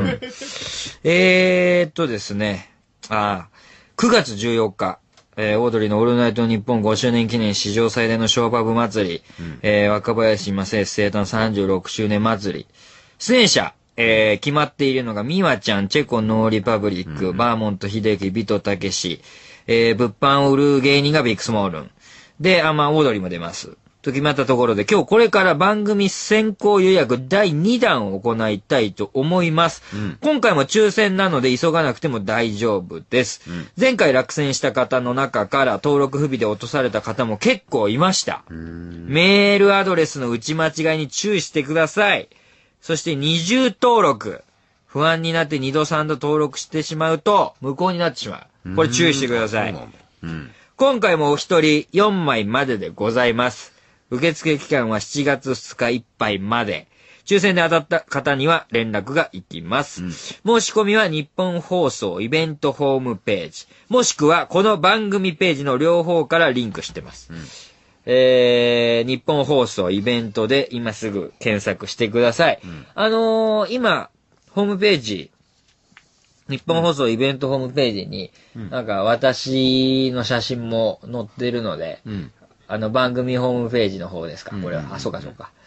B: えーっとですね。あ、くがつじゅうよっか。えー、オードリーのオールナイトニッポンごしゅうねん記念史上最大のショーパブ祭り、うん、えー、若林正義生誕さんじゅうろくしゅうねん祭り。出演者、えー、決まっているのが、ミワちゃん、チェコノーリパブリック、うん、バーモント秀樹、ビトタケシ、えー、物販を売る芸人がビッグスモールン。で、あ、まあ、オードリーも出ます。と決まったところで、今日これから番組先行予約だいにだんを行いたいと思います。うん、今回も抽選なので急がなくても大丈夫です。うん、前回落選した方の中から登録不備で落とされた方も結構いました。メールアドレスの打ち間違いに注意してください。そして二重登録。不安になって二度三度登録してしまうと無効になってしまう。これ注意してください。うん、今回もお一人よんまいまででございます。受付期間はしちがつふつかいっぱいまで。抽選で当たった方には連絡が行きます。うん、申し込みは日本放送イベントホームページ。もしくはこの番組ページの両方からリンクしてます。うんえー、日本放送イベントで今すぐ検索してください。うん、あのー、今、ホームページ、日本放送イベントホームページに、うん、なんか私の写真も載ってるので、うん、あの番組ホームページの方ですか、これは。うん、あ、そうかそうか。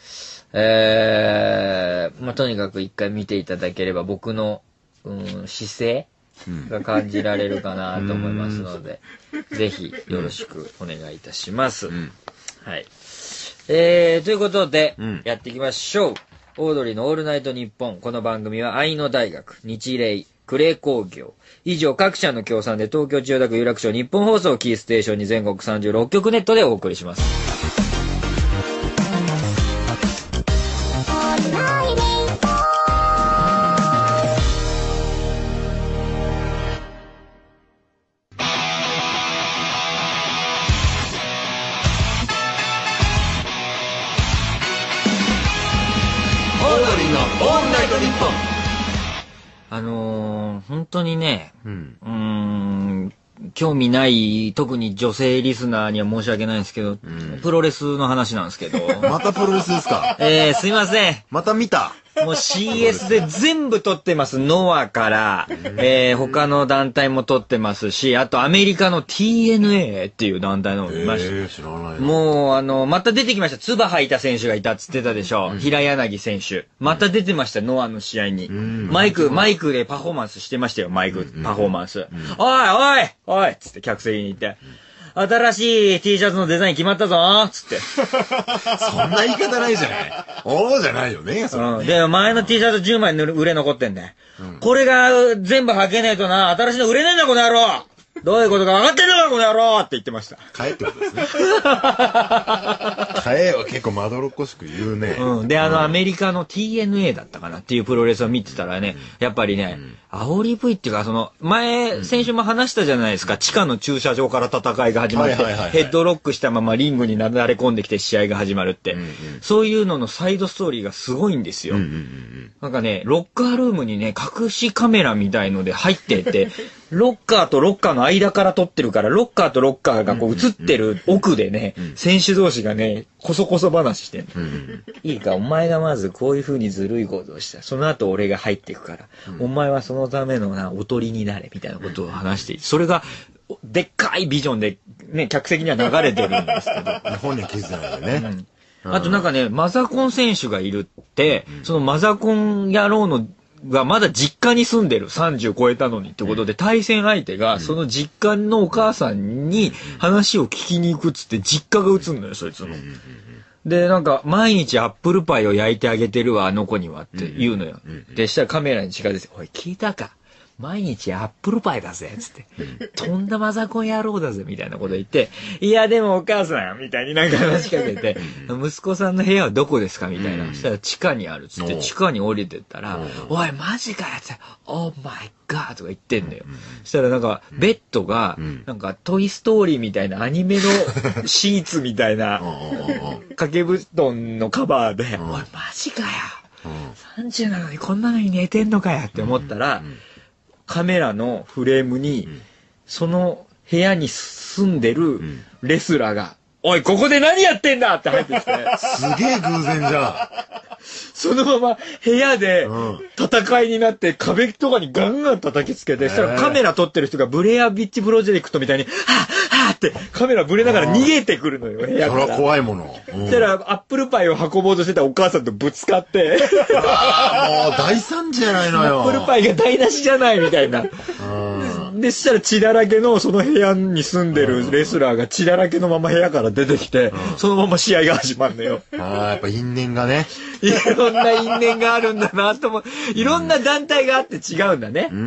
B: えー、まあ、とにかく一回見ていただければ僕の、うん、姿勢が感じられるかなと思いますので、ぜひよろしくお願いいたします。うん、はい。えー、ということで、うん、やっていきましょう。オードリーのオールナイトニッポン。この番組は愛の大学、日霊、クレイ工業、以上各社の協賛で東京千代田区有楽町日本放送をキーステーションに全国さんじゅうろっきょくネットでお送りします。あのー、本当にね、うん、うーん興味ない特に女性リスナーには申し訳ないんですけど、うん、プロレスの話なんですけど
A: またプロレスですか？
B: えー、すいません、
A: また見た
B: もう シーエス で全部撮ってます。ノアから、えー、他の団体も撮ってますし、あとアメリカの ティーエヌエー っていう団体のも見ました。
A: えー、知らないな。
B: もう、あの、また出てきました。唾吐いた選手がいたっつってたでしょ。うん、平柳選手。また出てました、ノアの試合に。マイク、マイクでパフォーマンスしてましたよ、マイクパフォーマンス。おいおいおいっつって客席にいて。新しい T シャツのデザイン決まったぞつって。
A: そんな言い方ないじゃない。おーじゃないよね、それね。
B: うん。で、前の T シャツじゅうまい売れ残ってんだよ。うん、これが全部履けねえとな、新しいの売れねえんだ、この野郎どういうことか分かってんのか、この野郎って言ってました。
A: 買えってことですね。買えは結構まどろっこしく言うね。
B: うん。で、あの、アメリカの ティーエヌエー だったかなっていうプロレスを見てたらね、やっぱりね、煽り V っていうか、その、前、先週も話したじゃないですか、地下の駐車場から戦いが始まって、ヘッドロックしたままリングになだれ込んできて試合が始まるって、そういうののサイドストーリーがすごいんですよ。なんかね、ロッカールームにね、隠しカメラみたいので入っていて、ロッカーとロッカーの間から撮ってるから、ロッカーとロッカーがこう映ってる奥でね、選手同士がね、こそこそ話してんの。いいか、お前がまずこういう風にずるいことをした。その後俺が入っていくから、お前はそのためのな、おとりになれ、みたいなことを話していて、それが、でっかいビジョンで、ね、客席には流れてるんですけど。
A: 本人は気づいてないよね。
B: うん、あとなんかね、マザコン選手がいるって、そのマザコン野郎の、がまだ実家に住んでるさんじゅう超えたのにってことで、対戦相手がその実家のお母さんに話を聞きに行くっつって実家が映んのよ、そいつの。で、なんか、毎日アップルパイを焼いてあげてるわ、あの子にはって言うのよ。で、したらカメラに近づいて、おい、聞いたか毎日アップルパイだぜつって。とんだマザコン野郎だぜみたいなこと言って、いやでもお母さんみたいになんか話しかけて、息子さんの部屋はどこですかみたいな。そしたら地下にあるっつって地下に降りてったら、おいマジかよって、オーマイガーとか言ってんだよ。そしたらなんかベッドが、なんかトイストーリーみたいなアニメのシーツみたいな掛け布団のカバーで、おいマジかよさんじゅうなのにこんなのに寝てんのかよって思ったら、カメラのフレームに、うん、その部屋に住んでるレスラーが、うん、おい、ここで何やってんだって入ってきて。
A: すげえ偶然じゃん。
B: そのまま部屋で戦いになって壁とかにガンガン叩きつけて、そしたらカメラ撮ってる人がブレアビッチプロジェクトみたいに、はぁはぁってカメラブレながら逃げてくるのよ、部屋から。
A: それは怖いもの。
B: そしたらアップルパイを運ぼうとしてたお母さんとぶつかって。
A: もう大惨事じゃないのよ。
B: アップルパイが台無しじゃないみたいな。で、そしたら血だらけのその部屋に住んでるレスラーが血だらけのまま部屋から出てきて、そのまま試合が始まるのよ。
A: ああ、やっぱ因縁がね。
B: いろんな因縁があるんだなと思う。いろんな団体があって違うんだね。
A: うん。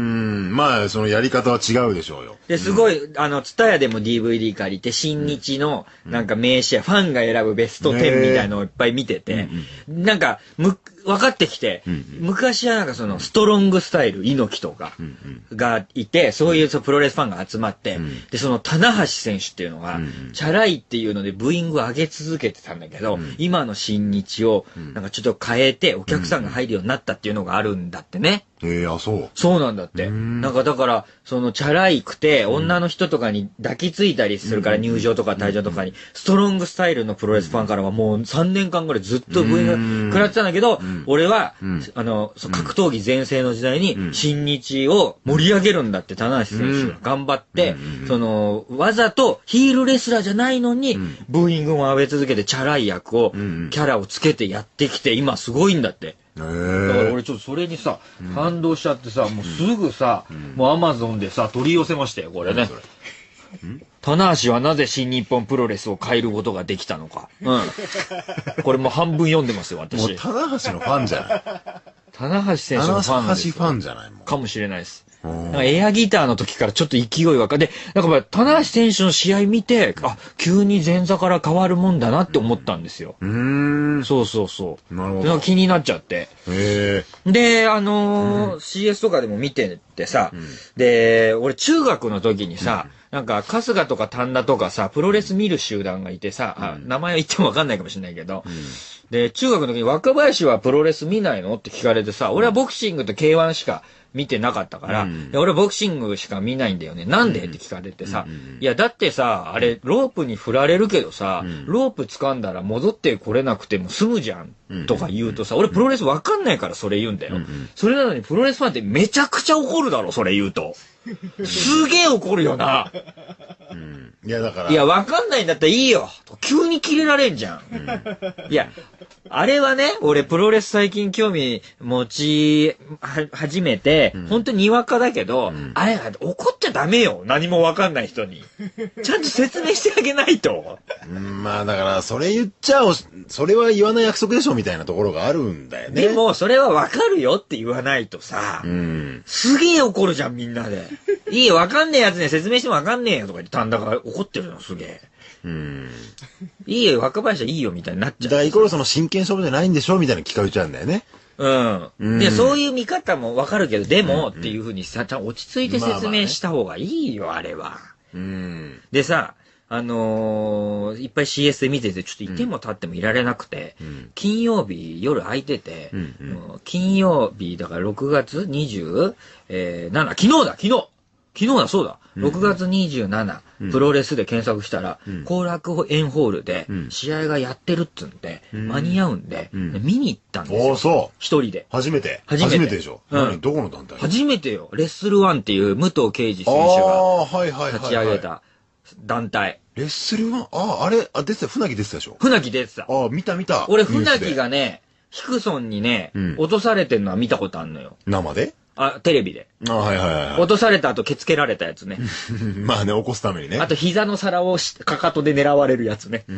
A: まあ、そのやり方は違うでしょうよ。
B: で、すごい、あの、ツタヤでも ディーブイディー 借りて、新日のなんか名試合、ファンが選ぶベストじゅうみたいなのをいっぱい見てて、なんか、む、 分かってきて、うんうん、昔はなんかそのストロングスタイル、猪木とかがいて、そういうそのプロレスファンが集まって、うん、で、その棚橋選手っていうのが、うん、チャラいっていうのでブーイングを上げ続けてたんだけど、うん、今の新日をなんかちょっと変えてお客さんが入るようになったっていうのがあるんだってね。
A: えー、あ、そう。
B: そうなんだって。んなんかだから、そのチャラいくて、女の人とかに抱きついたりするから、入場とか退場とかに、ストロングスタイルのプロレスファンからはもうさんねんかんぐらいずっとブーイング食らってたんだけど、俺は、あの、格闘技全盛の時代に、新日を盛り上げるんだって、棚橋選手が頑張って、その、わざとヒールレスラーじゃないのに、ブーイングも浴び続けて、チャラい役を、キャラをつけてやってきて、今すごいんだって。だから俺ちょっとそれにさ、うん、感動しちゃってさ、もうすぐさ、うん、もうアマゾンでさ、取り寄せましたよ、これね。棚橋はなぜ新日本プロレスを変えることができたのか。うん。これもう半分読んでますよ、私。
A: もう棚橋のファンじゃない。
B: 棚橋選手のファンです。
A: 棚橋ファンじゃないもん。
B: かもしれないです。なんかエアギターの時からちょっと勢いがかで、なんか棚橋選手の試合見て、あ、急に前座から変わるもんだなって思ったんですよ。うーん。そうそうそう。なるほど。気になっちゃって。へー。で、あのー、シーエス とかでも見ててさ、うん、で、俺中学の時にさ、うん、なんか春日とか丹田とかさ、プロレス見る集団がいてさ、うん、あ、名前は言ってもわかんないかもしれないけど、うん、で、中学の時に若林はプロレス見ないのって聞かれてさ、俺はボクシングと ケーワン しか見てなかったから、うん、俺はボクシングしか見ないんだよね。なんでって聞かれてさ、うん、いや、だってさ、あれ、ロープに振られるけどさ、うん、ロープ掴んだら戻ってこれなくても済むじゃん、うん、とか言うとさ、俺プロレスわかんないからそれ言うんだよ。うん、それなのにプロレスファンってめちゃくちゃ怒るだろ、それ言うと。すげえ怒るよな。
A: うん、いや、だから。
B: いや、わかんないんだったらいいよ。急にキレられんじゃん。うん、いや、あれはね、俺プロレス最近興味持ちは始めて、うん、本当ににわかだけど、うん、あれ、怒っちゃダメよ。何もわかんない人に。ちゃんと説明してあげないと。
A: うん、まあだから、それ言っちゃお、それは言わない約束でしょみたいなところがあるんだよね。
B: でも、それはわかるよって言わないとさ、うん、すげえ怒るじゃん、みんなで。いいよ、わかんねえやつに説明してもわかんねえよとか言って、丹田が怒ってるの、すげえ。うん。いいよ、若林はいいよ、みたいになっちゃう。
A: だから、イコールその真剣勝負じゃないんでしょみたいな聞かれちゃうんだよね。
B: うん。うん、で、そういう見方もわかるけど、でも、うん、っていうふうにさ、ちゃんと落ち着いて説明した方がいいよ、まあまあね、あれは。うん。でさ、あのー、いっぱい シーエス で見てて、ちょっといても立ってもいられなくて、うん、金曜日夜空いてて、うんうん、金曜日だからろくがつにじゅうなな、昨日だ、昨日昨日だ、そうだ。ろくがつにじゅうしち、うん、プロレスで検索したら、後、うん、楽園ホールで試合がやってるっつうんで、うん、間に合うんで、うん、見に行ったんですよ。
A: おー、そう。
B: 一人で。
A: 初めて。
B: 初めて。
A: 初めてでしょ。うん、何どこの団体？
B: 初めてよ。レッスルワンっていう武藤敬司選手が立ち上げた団体。
A: レッスルワンあ、あれ、あ、出てた、船木出てたでしょ？
B: 船木出てた。
A: あ、見た見た。
B: 俺、船木がね、ヒクソンにね、うん、落とされてんのは見たことあんのよ。
A: 生で？
B: あ、テレビで。
A: あ、はいはいはい。
B: 落とされた後、ケツ蹴られたやつね。
A: まあね、起こすためにね。
B: あと、膝の皿をかかとで狙われるやつね。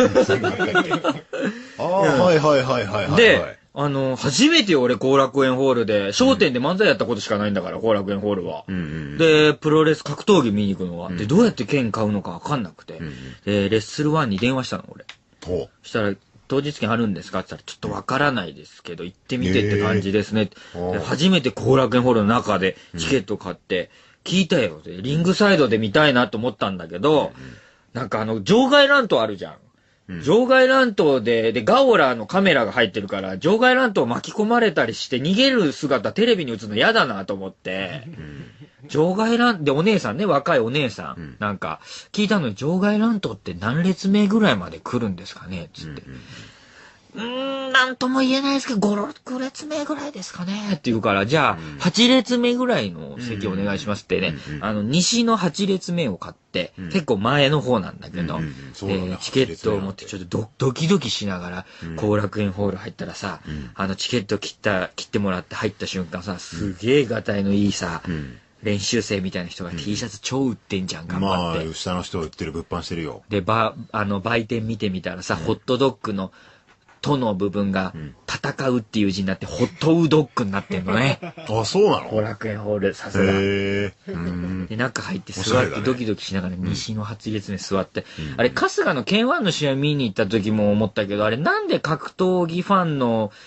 A: ああ、はいはいはいはいはい。
B: で、あの、初めて俺、後楽園ホールで、笑点で漫才やったことしかないんだから、後楽園ホールは。うんうん、で、プロレス格闘技見に行くのが。で、どうやって券買うのかわかんなくて。うんうん、で、レッスルワンに電話したの、俺。そしたら、当日券あるんですかって言ったら、ちょっとわからないですけど、行ってみてって感じですね。で初めて後楽園ホールの中でチケット買って、聞いたよ。でリングサイドで見たいなと思ったんだけど、うんうん、なんかあの、場外乱闘あるじゃん。うん、場外乱闘で、で、ガオラーのカメラが入ってるから、場外乱闘巻き込まれたりして逃げる姿テレビに映るの嫌だなと思って、うん、場外乱、で、お姉さんね、若いお姉さん、うん、なんか、聞いたのに、場外乱闘って何列目ぐらいまで来るんですかねつって。うーん、なんとも言えないですけど、ご、ろく列目ぐらいですかねって言うから、じゃあ、はち列目ぐらいの席お願いしますってね、あの、西のはち列目を買って、結構前の方なんだけど、で、チケットを持ってちょっと ド, ドキドキしながら、後楽園ホール入ったらさ、あの、チケット切った、切ってもらって入った瞬間さ、すげえがたいのいいさ、練習生みたいな人が T シャツ超売ってんじゃん、頑張って。
A: まあ、下の人売ってる、物販してるよ。
B: で、ば、あの、売店見てみたらさ、ホットドッグの、との部分が、戦うっていう字になって、ホットウドッグになってんのね。
A: あ、そうなの？
B: 後楽園ホール、さすが。へー。で、中入って座ってドキドキしながら西のはち列目座って、うん、あれ、春日の ケーワン の試合見に行った時も思ったけど、あれ、なんで格闘技ファンの、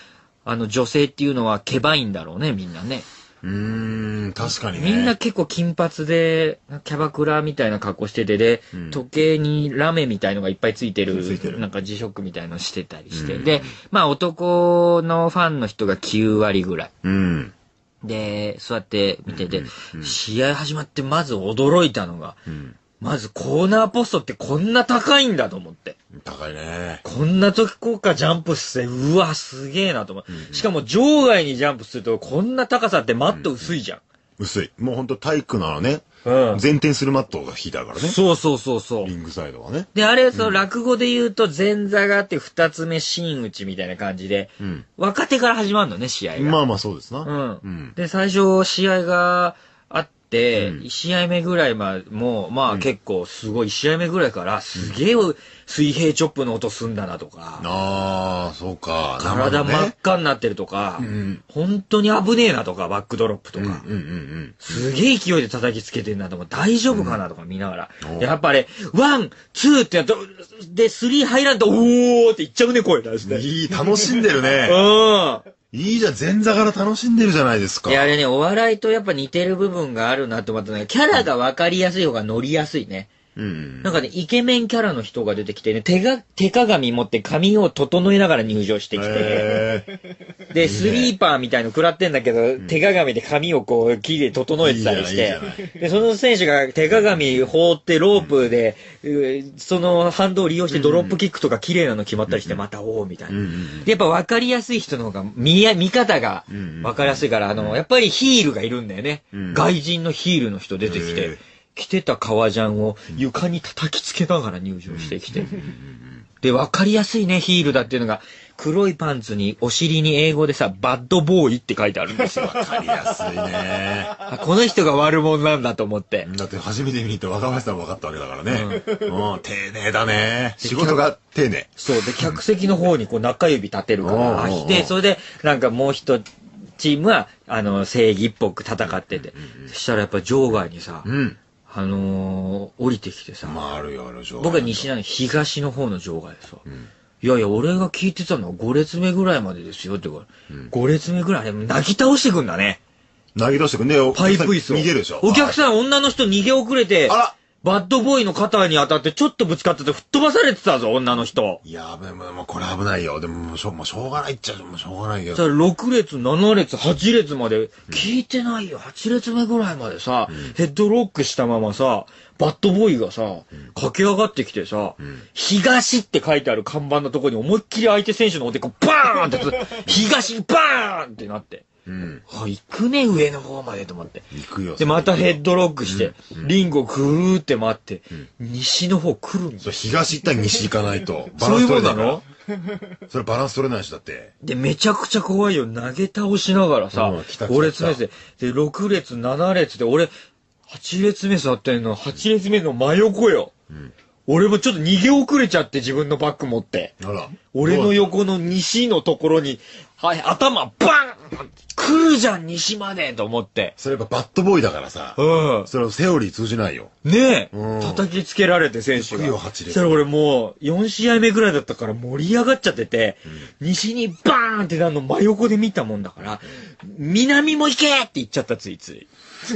B: あの女性っていうのはケバいんだろうね、みんなね。
A: うーん、確かにね。
B: みんな結構金髪で、キャバクラみたいな格好してて、で、うん、時計にラメみたいのがいっぱいついてる、てるなんか磁石みたいのしてたりして、うん、で、まあ男のファンの人がきゅうわりぐらい。うん、で、そうやって見てて、うん、試合始まってまず驚いたのが、うん、まずコーナーポストってこんな高いんだと思って。
A: 高いね。
B: こんな時こうかジャンプして、うわ、すげえなと思う、うんうん。しかも場外にジャンプすると、こんな高さってマット薄いじゃん。
A: うんうん、薄い。もうほんと体育ならね、うん、前転するマットが引いてあるからね。
B: そうそうそうそう。
A: リングサイドはね。
B: で、あれ、その落語で言うと前座があって二つ目真打ちみたいな感じで、うん、若手から始まるのね、試合が。
A: まあまあそうですな。
B: うん。うん、で、最初試合があって、で、いち試合目ぐらいまでも、まあ結構すごいいち試合目ぐらいからすげえ水平チョップの音すんだなとか。
A: ああ、そうか。
B: 体真っ赤になってるとか、うん、本当に危ねえなとか、バックドロップとか。すげえ勢いで叩きつけてんなとか、大丈夫かなとか見ながら。うん、やっぱね、ワン、ツーってやったで、スリー入らんと、おーって言っちゃうね、声出して。
A: いい、楽しんでるね。
B: うん。
A: いいじゃん、前座から楽しんでるじゃないですか。
B: いや、あれね、お笑いとやっぱ似てる部分があるなって思ったのが、キャラが分かりやすい方が乗りやすいね。うん。なんかね、イケメンキャラの人が出てきてね、手が、手鏡持って髪を整えながら入場してきて、で、スリーパーみたいの食らってんだけど、うん、手鏡で髪をこう、木で整えてたりして、いいで、その選手が手鏡放ってロープで、うん、その反動を利用してドロップキックとか綺麗なの決まったりして、またおーみたいな。で、やっぱ分かりやすい人の方が、見や、見方が分かりやすいから、あの、やっぱりヒールがいるんだよね。外人のヒールの人出てきて、着てた革ジャンを床に叩きつけながら入場してきて。で、わかりやすいね、ヒールだっていうのが、黒いパンツにお尻に英語でさ、バッドボーイって書いてあるんですよ。
A: わかりやすいね。
B: この人が悪者なんだと思って。
A: だって初めて見に行って若林さん分かったわけだからね。うん、うん、丁寧だね。仕事が丁寧。
B: そう。で、客席の方にこう中指立てるから。で、それで、なんかもう一チームは、あの、正義っぽく戦ってて。そしたらやっぱ場外にさ、うんあのー、降りてきてさ。
A: まあ、あるよ、ある
B: 僕は西なの東の方の場外でさ。うん、いやいや、俺が聞いてたのはご列目ぐらいまでですよって言うから、うん、ご列目ぐらい、でも、なぎ倒してくんだね。
A: なぎ倒してくんねよ。
B: パイプ椅子を。
A: 逃げるでしょ。
B: お客さん、女の人逃げ遅れて、あらバッドボーイの肩に当たってちょっとぶつかってて吹っ飛ばされてたぞ、女の人。
A: いや、でも、これ危ないよ。でも、もうしょう、もうしょうがないっちゃ、もうしょうがないけど。
B: じゃあ、ろく列、なな列、はち列まで、聞いてないよ。はち列目ぐらいまでさ、うん、ヘッドロックしたままさ、バッドボーイがさ、うん、駆け上がってきてさ、うん、東って書いてある看板のところに思いっきり相手選手のおでこバーンって、東バーンってなって。うん、あ、行くね、上の方までと思って。
A: 行くよ。
B: で、またヘッドロックして、うん、リンゴぐーって回って、うん、西の方来るんだよ。
A: 東行ったら西行かないと。
B: バランス取れないの
A: それバランス取れないしだって。
B: で、めちゃくちゃ怖いよ。投げ倒しながらさ、ご列目で、で、ろく列、なな列で、俺、はち列目座ってんの、はち列目の真横よ。うん、俺もちょっと逃げ遅れちゃって自分のバッグ持って。あら。俺の横の西のところに、はい、頭バン来るじゃん、西までと思って。
A: それやっぱバッドボーイだからさ。うん。それはセオリー通じないよ。
B: ねえ。うん、叩きつけられて選手が。そしたら俺もう、よん試合目ぐらいだったから盛り上がっちゃってて、うん、西にバーンってなるの真横で見たもんだから、南も行けって言っちゃったついつい。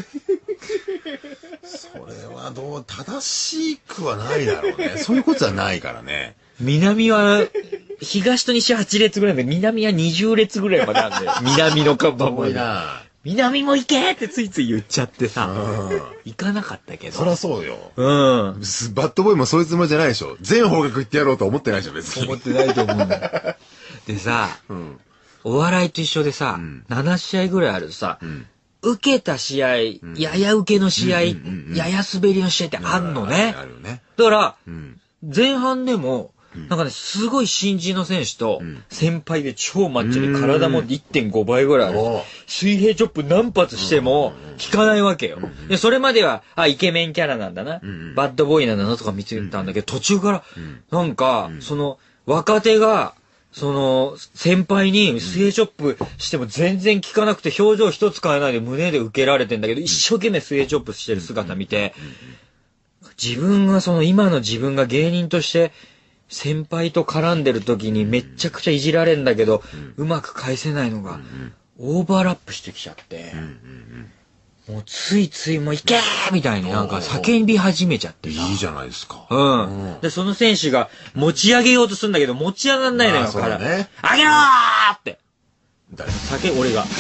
A: それはどう、正しくはないだろうね。そういうことはないからね。
B: 南は、東と西はち列ぐらいで、南はにじゅう列ぐらいまであるんだよ。南の看板もいな。南も行けってついつい言っちゃってさ。行かなかったけど。
A: そりゃそうよ。うん。バッドボーイもそういうつもりじゃないでしょ。全方角行ってやろうとは思ってないでしょ、別に。
B: 思ってないと思うんだよ。でさ、うん、お笑いと一緒でさ、うん、なな試合ぐらいあるとさ、うん受けた試合、うん、やや受けの試合、うんうんうんうん、やや滑りの試合ってあんのね。あるね。だから、うん、前半でも、なんかね、すごい新人の選手と、先輩で超マッチョで体も いってんご 倍ぐらいある。水平チョップ何発しても効かないわけよ。で、それまでは、あ、イケメンキャラなんだな。バッドボーイなんだなとか見つけたんだけど、途中から、なんか、その、若手が、その、先輩に水平チョップしても全然効かなくて表情一つ変えないで胸で受けられてんだけど、一生懸命水平チョップしてる姿見て、自分がその今の自分が芸人として先輩と絡んでる時にめっちゃくちゃいじられるんだけど、うまく返せないのが、オーバーラップしてきちゃって、もうついついもういけーみたいになんか叫び始めちゃってさ。
A: いいじゃないですか。
B: うん。で、その選手が持ち上げようとするんだけど、持ち上がんないのよ、から。
A: ね。
B: 上げろーって。
A: 誰？
B: 叫、俺が。うん、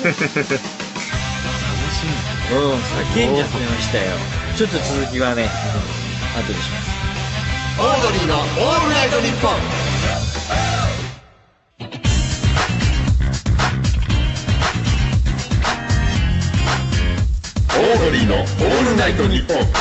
B: 叫んじゃってましたよ。ちょっと続きはね、後でします。
A: オードリーのオールナイトニッポン。オードリーのオールナイトニッポン。いや、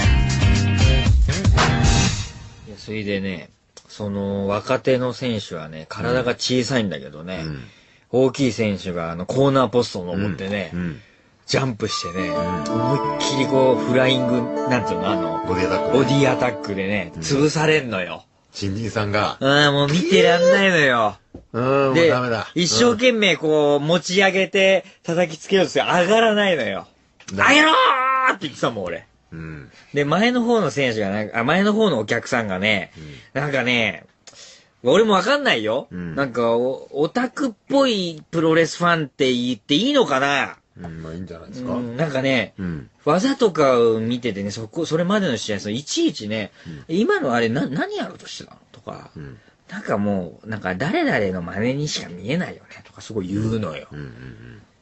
B: それでね、その若手の選手はね、体が小さいんだけどね、うん、大きい選手があのコーナーポストを登ってね、うんうん、ジャンプしてね、うん、思いっきりこうフライング、なんていうの、あの、
A: ボディアタック、
B: ボディアタックでね、潰されんのよ。
A: 新人さんが。
B: ああ、もう見てらんないのよ。
A: うん、
B: で、
A: ダメだ。
B: 一生懸命こう持ち上げて叩きつけようとして上がらないのよ。上げろーって言ってたもん、俺。うん、で、前の方の選手がなんか、あ、前の方のお客さんがね、うん、なんかね、俺もわかんないよ。うん、なんかお、オタクっぽいプロレスファンって言っていいのかな？
A: うん、まあいいんじゃないですか。
B: うん、なんかね、うん、技とかを見ててね、そこ、それまでの試合、そのいちいちね、うん、今のあれな、何やろうとしてたのとか、うん、なんかもう、なんか誰々の真似にしか見えないよねとかすごい言うのよ。うんうんうん、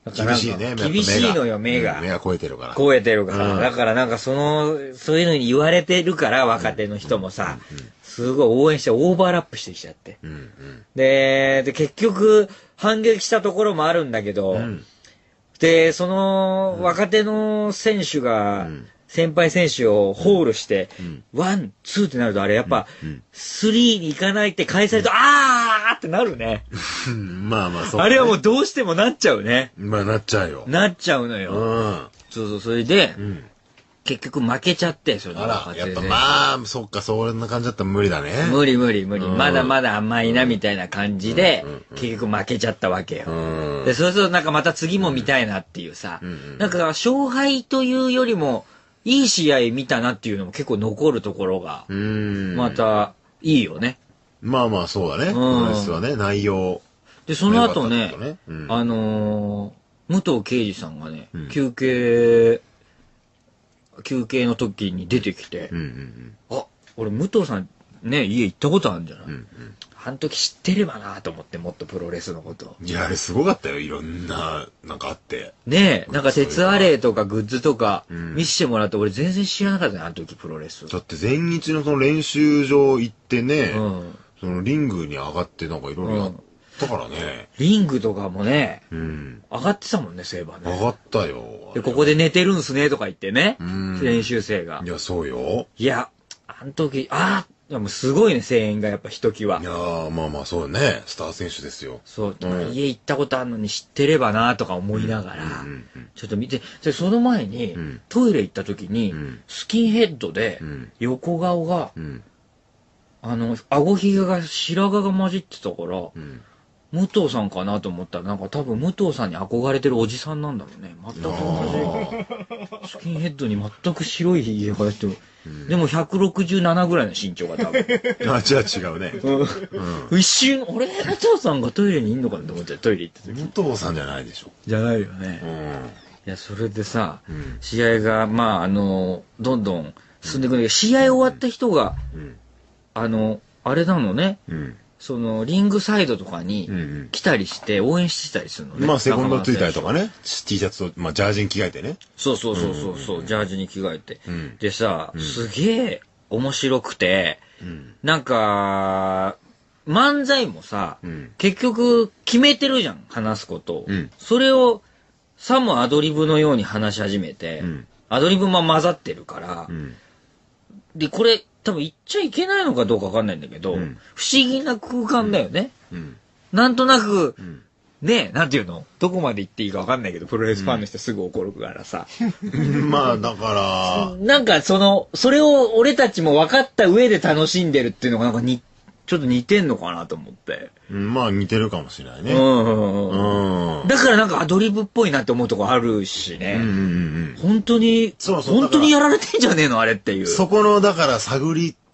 A: 厳しいね、
B: 厳しいのよ、目が。
A: 目が超えてるから。
B: 超えてるから。うん、だからなんかその、そういうのに言われてるから、若手の人もさ、うんうんうん、すごい応援してオーバーラップしてきちゃって。うんうん、で、で、結局、反撃したところもあるんだけど、うん、で、その、若手の選手が、先輩選手をホールして、うん、ワン、ツーってなると、あれやっぱ、うん、スリーに行かないって返されると、うん、あーってなるね。
A: まあまあ、そう、ね。
B: あれはもうどうしてもなっちゃうね。
A: まあなっちゃうよ。
B: なっちゃうのよ。うん、そうそう、それで、うん、結局負けちゃって、それ
A: あら、やっぱまあ、そっか、そんな感じだったら無理だね。
B: 無理無理無理。うん、まだまだ甘いな、みたいな感じで、うんうんうん、結局負けちゃったわけよ。うん、で、そうするとなんかまた次も見たいなっていうさ、うんうん、なんか勝敗というよりも、いい試合見たなっていうのも結構残るところが、またいいよね。
A: まあまあそうだね。プロレスはね、内容。
B: で、その後ね、ねうん、あのー、武藤敬司さんがね、うん、休憩、休憩の時に出てきて、うんうんうん、あ、俺武藤さんね、家行ったことあるんじゃない、うんうん、あの時知ってればなと思って、もっとプロレスのこと。
A: いや、あれすごかったよ。いろんな、なんかあって。
B: ねえ、なんか鉄アレイとかグッズとか見せてもらって、俺全然知らなかったね、あの時プロレス。
A: だって前日のその練習場行ってね、うん、そのリングに上がってなんかいろいろやったからね、
B: うん。リングとかもね、うん、上がってたもんね、そういえばね。
A: 上がったよ。
B: で、ここで寝てるんすねとか言ってね、うん、練習生が。
A: いや、そうよ。
B: いや、あの時、ああいやもうすごいね、声援がやっぱひときわ。
A: いやー、まあまあそうね。スター選手ですよ。
B: そう。うん、家行ったことあるのに知ってればなとか思いながら、うんうんうんうん、ちょっと見て、でその前に、うん、トイレ行った時に、うん、スキンヘッドで、横顔が、うん、あの、顎ひげが白髪が混じってたから、うん、武藤さんかなと思ったら、なんか多分武藤さんに憧れてるおじさんなんだろうね。全く同じ。スキンヘッドに全く白いひげが入ってる。うん、でもひゃくろくじゅうななぐらいの身長が多分。
A: あ、じゃあ違うね。
B: うん、一瞬、俺、武藤さんがトイレにいんのかなと思っちゃう、トイレ行った時。
A: 武藤さんじゃないでしょ。
B: じゃないよね。うん、いや、それでさ、うん、試合が、まあ、あの、どんどん進んでいくんだけど、試合終わった人が、うん、あの、あれなのね、うん、その、リングサイドとかに来たりして応援してたりするのね。
A: まあ、セコンドついたりとかね。T シャツと、まあ、ジャージに着替えてね。
B: そうそうそうそうそう、うん、ジャージに着替えて。うん、でさ、うん、すげえ面白くて、うん、なんか、漫才もさ、うん、結局決めてるじゃん、話すことを。うん、それを、さもアドリブのように話し始めて、うん、アドリブも混ざってるから、うん、で、これ、多分言っちゃいけないのかどうかわかんないんだけど、うん、不思議な空間だよね。うん、なんとなく、うん、ねえ、なんていうのどこまで言っていいかわかんないけど、プロレスファンの人すぐ怒るからさ。
A: うん、まあ、だから。
B: なんかその、それを俺たちも分かった上で楽しんでるっていうのがなんかに、ちょっと似てんのかなと思って。
A: うん、まあ似てるかもしれないね。
B: うんうんうん。だからなんかアドリブっぽいなって思うとこあるしね。うんうんうん。本当に、そうそう本当にやられてんじゃねえのあれっていう。
A: そこの、だから探り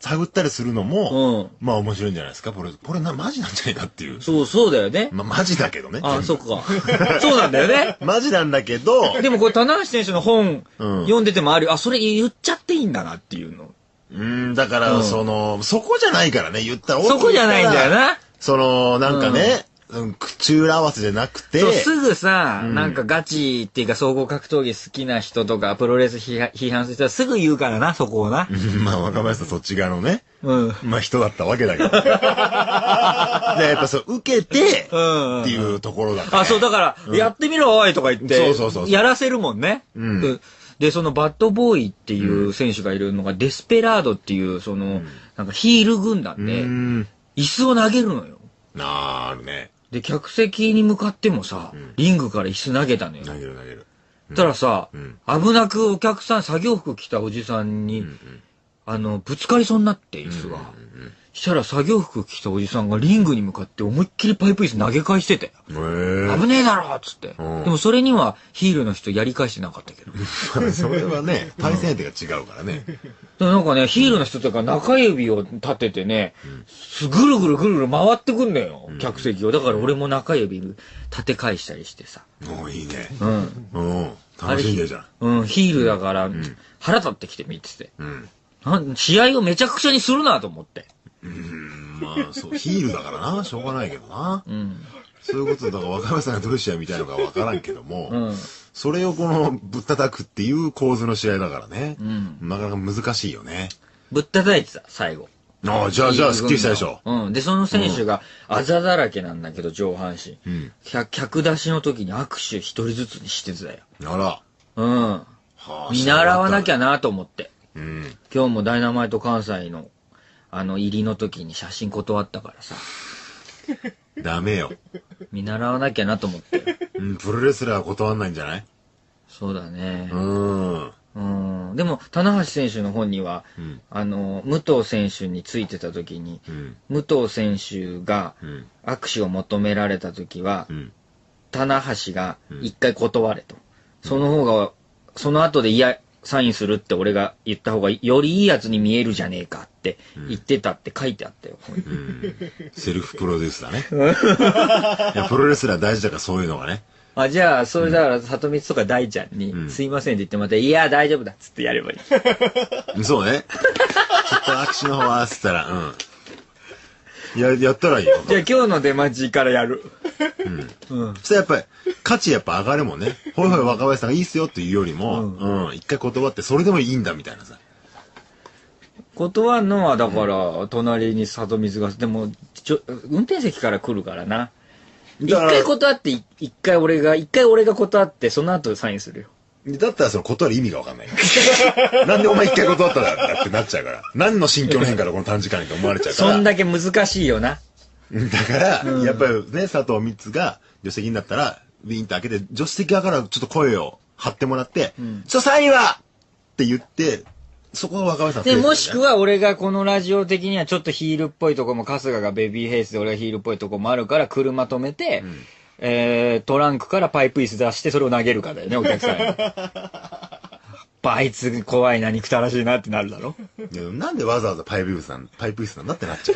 A: 探ったりするのも、
B: うん。
A: まあ面白いんじゃないですか。これ、これな、マジなんじゃないかっていう。
B: そう、そうだよね。
A: まあマジだけどね。
B: あ、
A: 全部
B: そっか。そうなんだよね。
A: マジなんだけど、
B: でもこれ、棚橋選手の本、
A: うん
B: 読んでてもあるよ。あ、それ言っちゃっていいんだなっていうの。
A: うーん、だから、
B: うん
A: その、そこじゃないからね、言ったら。
B: そこじゃないんだよな。
A: その、なんかね、うん、口裏合わせじゃなくて、
B: そう、すぐさ、
A: うん
B: なんかガチっていうか総合格闘技好きな人とか、プロレス批判批判する人はすぐ言うからな、そこをな。
A: うんまあ若林さんそっち側のね、
B: うん。
A: まあ人だったわけだけど。で、やっぱそう、受けて、
B: うん。
A: っていうところだから、
B: あ、そう、だから、やってみろ、おいとか言って、
A: そうそうそうそう
B: やらせるもんね。
A: うん
B: で、そのバッドボーイっていう選手がいるのが、デスペラードっていう、その、なんかヒール軍団
A: う
B: で、
A: ん。
B: 椅子を投げるのよ。
A: あー、あるね。
B: で、客席に向かってもさ、
A: ん
B: リングから椅子投げたのよ。
A: 投げる投げる。
B: たらさ、
A: うん
B: 危なくお客さん、作業服着たおじさんに、あの、ぶつかりそうになって、椅子が。したら作業服着たおじさんがリングに向かって思いっきりパイプ椅子投げ返してて。
A: へー。
B: 危ねえだろっつって。
A: うん
B: でもそれにはヒールの人やり返してなかったけど。
A: それはね、対戦相手が違うからね。
B: でもなんかね、ヒールの人とか中指を立ててね、すぐるぐるぐるぐる回ってくんのよ、客席を。だから俺も中指立て返したりしてさ。
A: もういいね。
B: うん。
A: うん。楽しんでるじゃん。
B: うん、ヒールだから、腹立ってきて見てて。
A: うん。
B: なん試合をめちゃくちゃにするなと思って。
A: うん、まあ、そう、ヒールだからな、しょうがないけどな。
B: うん。
A: そういうことだから若林さんがどういう試合みたいのかわからんけども、
B: うん。
A: それをこのぶったたくっていう構図の試合だからね。
B: うん。
A: なかなか難しいよね。
B: ぶったたいてた、最後。
A: ああ、じゃあ、じゃあ、すっきりしたでしょ。
B: うん。で、その選手があざだらけなんだけど、上半身。
A: うん。
B: 客客出しの時に握手一人ずつにしてたよ。
A: あら。
B: うん。
A: はあ
B: 見習わなきゃなと思って。
A: うん。
B: 今日もダイナマイト関西の、あの、入りの時に写真断ったからさ。
A: ダメよ。
B: 見習わなきゃなと思って。
A: うん、プロレスラーは断んないんじゃない？
B: そうだね
A: う。ん。
B: うん。でも、棚橋選手の本には、
A: うん。
B: あの、武藤選手についてた時に、
A: うん。
B: 武藤選手が
A: うん。
B: 握手を求められた時は、
A: うん。
B: 棚橋が一回断れと。その方が、その後でいや、サインするって俺が言った方がよりいいやつに見えるじゃねえかって言ってたって書いてあったよ。
A: うん。セルフプロデュースだね。いや、プロレスラー大事だからそういうのがね。
B: あ、じゃあ、それだから、里光とか大ちゃんに、
A: うん
B: すいませんって言ってまた、いや、大丈夫だっつってやればいい。
A: そうね。ちょっと握手の方は、つったら、うん。や、やったらいいよ。
B: じゃあ今日の出待ちからやる。
A: うん。
B: うん。
A: そしたらやっぱり、価値やっぱ上がるもんね。ほいほい若林さんがいいっすよっていうよりも、うん、一回断って、それでもいいんだみたいなさ。
B: 断るのは、だから、隣に里水が、でも、ちょ、運転席から来るからな。一
A: だから
B: 回断って、い一回俺が、一回俺が断って、その後サインするよ。
A: だったらその断る意味がわかんない。なんでお前一回断ったんだってなっちゃうから。何の心境の変化だこの短時間にと思われちゃうから。
B: そんだけ難しいよな。
A: だから、やっぱりね、佐藤光が助手席になったら、ウィーンって開けて、助手席側からちょっと声を張ってもらって、
B: ん
A: ちょ、サインはって言って、そこが若林さん
B: で、もしく
A: は、
B: は俺がこのラジオ的にはちょっとヒールっぽいとこも、春日がベビーフェイスで俺がヒールっぽいとこもあるから、車止めて、
A: ん
B: えー、トランクからパイプ椅子出してそれを投げるかだよね、お客さんに。あいつ怖いな、憎たらしいなってなるだろ。
A: いやなんでわざわざパイプ椅子なんパイプ椅子なんだってなっちゃう。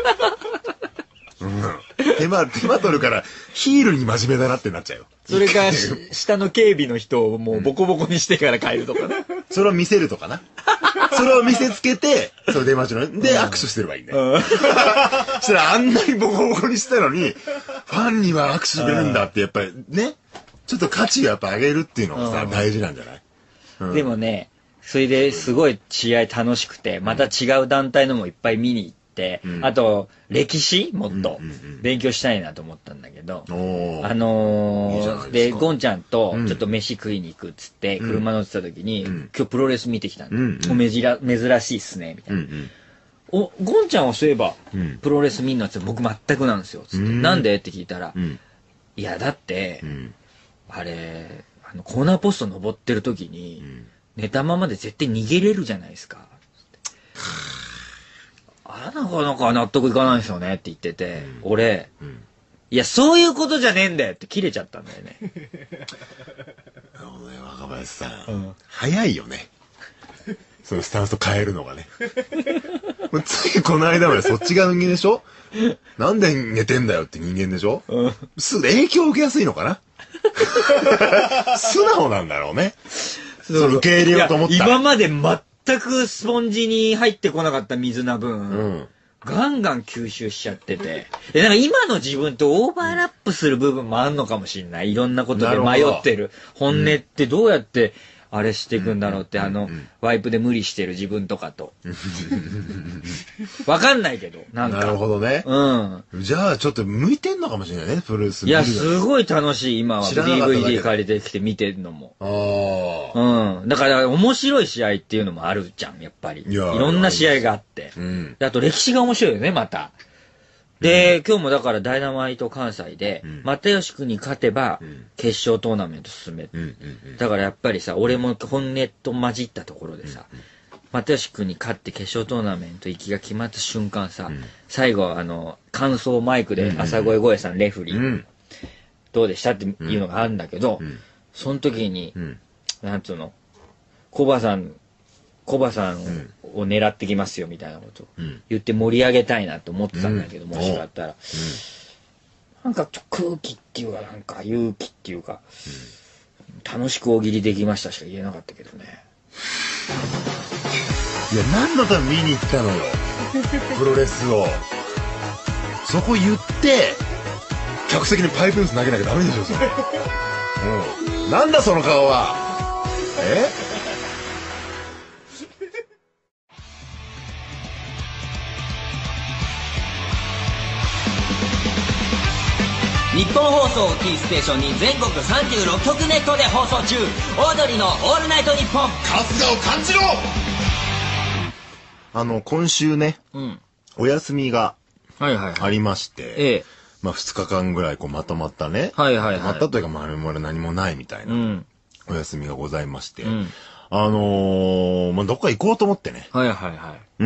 A: うん、手間、手間取るから、ヒールに真面目だなってなっちゃうよ。
B: それか、し下の警備の人をもうボコボコにしてから帰るとかね。
A: それを見せるとかな。それを見せつけて、それ出待ちの、で、握手してればいいね。
B: うん。
A: そしたらあんなにボコボコにしたのに、ファンには握手してくれるんだって、やっぱりね、ちょっと価値をやっぱ上げるっていうのがさ、
B: うん
A: 大事なんじゃない？うん
B: でもね、それですごい試合楽しくて、また違う団体のもいっぱい見に行って、
A: うん
B: あと、歴史もっと
A: うんうんうん
B: 勉強したいなと思ったんだけど、
A: おー
B: あの
A: いいじゃない
B: ー、で、
A: ですか
B: ゴンちゃんと
A: うん
B: ちょっと飯食いに行くっつって、
A: うん
B: 車乗ってた時に、
A: うん
B: 今日プロレス見てきたんだ。
A: うんうん
B: おめじら珍しいっすね、みたいな。
A: うんうん。
B: お、ゴンちゃんはそういえば、
A: うん
B: プロレス見んのって僕全くなんですよ、つって。
A: うん
B: なんでって聞いたら、
A: うん。
B: いや、だって、
A: うん。
B: あれ、あの、コーナーポスト登ってる時に、
A: ん
B: 寝たままで絶対逃げれるじゃないですか。あなかなか納得いかないですよねって言ってて、俺、
A: うん。
B: いや、そういうことじゃねえんだよって切れちゃったんだよね。
A: あのね、若林さん、
B: うん
A: 早いよね。 そのスタンスと変えるのがね。ついこの間までそっち側の人間でしょ。なんで寝てんだよって人間でしょ、うん、すぐ影響を受けやすいのかな。素直なんだろうね。その受け入れようと思った。
B: 今まで全くスポンジに入ってこなかった水な分、うん、ガンガン吸収しちゃってて。で、なんか今の自分とオーバーラップする部分もあんのかもしれない。いろんなことで迷ってる。本音ってどうやってあれしていくんだろうって、あの、ワイプで無理してる自分とかと。わかんないけど、なんか。
A: なるほどね。
B: うん。
A: じゃあ、ちょっと向いてんのかもしれないね、プロレス。
B: いや、すごい楽しい、今は。ディーブイディー 借りてきて見てんのも。ああ。うん。だから、面白い試合っていうのもあるじゃん、やっぱり。いや。いろんな試合があって。うん。あと、歴史が面白いよね、また。で、うん、今日もだからダイナマイト関西で、うん、又吉君に勝てば、決勝トーナメント進める、うんうんうん。だからやっぱりさ、俺も本音と混じったところでさ、うんうん、又吉君に勝って決勝トーナメント行きが決まった瞬間さ、うん、最後あの、感想マイクで朝越声さんレフリー、うん、どうでしたっていうのがあるんだけど、うん、その時に、うん、なんつうの、コバさん、コバさんを狙ってきますよみたいなことを言って盛り上げたいなと思ってたんだけど、うん、もしかったら、うん、なんか空気っていうかなんか勇気っていうか、うん、楽しく大喜利できましたしか言えなかったけどね。
A: いや、何のため見に行ったのよプロレスを。そこ言って客席にパイプース投げなきゃダメでしょそれ。うん、なんだその顔は。え
C: 日本放送をキーステーションに全国さんじゅうろっきょくネットで放送中、オードリーのオールナイトニッポン。
A: 春日を感じろ。あの今週ね、うん、お休みがありまして、はいはいはい、まあふつかかんぐらいこうまとまったね、はいはいはい、まったというかまるまる何もないみたいな、うん、お休みがございまして、うん、あのー、まあどっか行こうと思ってね、はいはいはい、うん。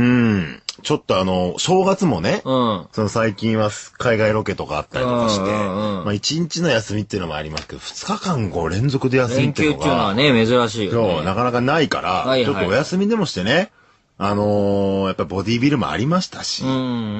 A: ちょっとあの、正月もね、うん、その最近は海外ロケとかあったりとかして、うんうん、まあ一日の休みっていうのもありますけど、二日間こう連続で休みっていうのが。連休っていうのは
B: ね、珍しいよね。
A: そう、なかなかないから、はいはい、ちょっとお休みでもしてね、あのー、やっぱボディービルもありましたし、うん、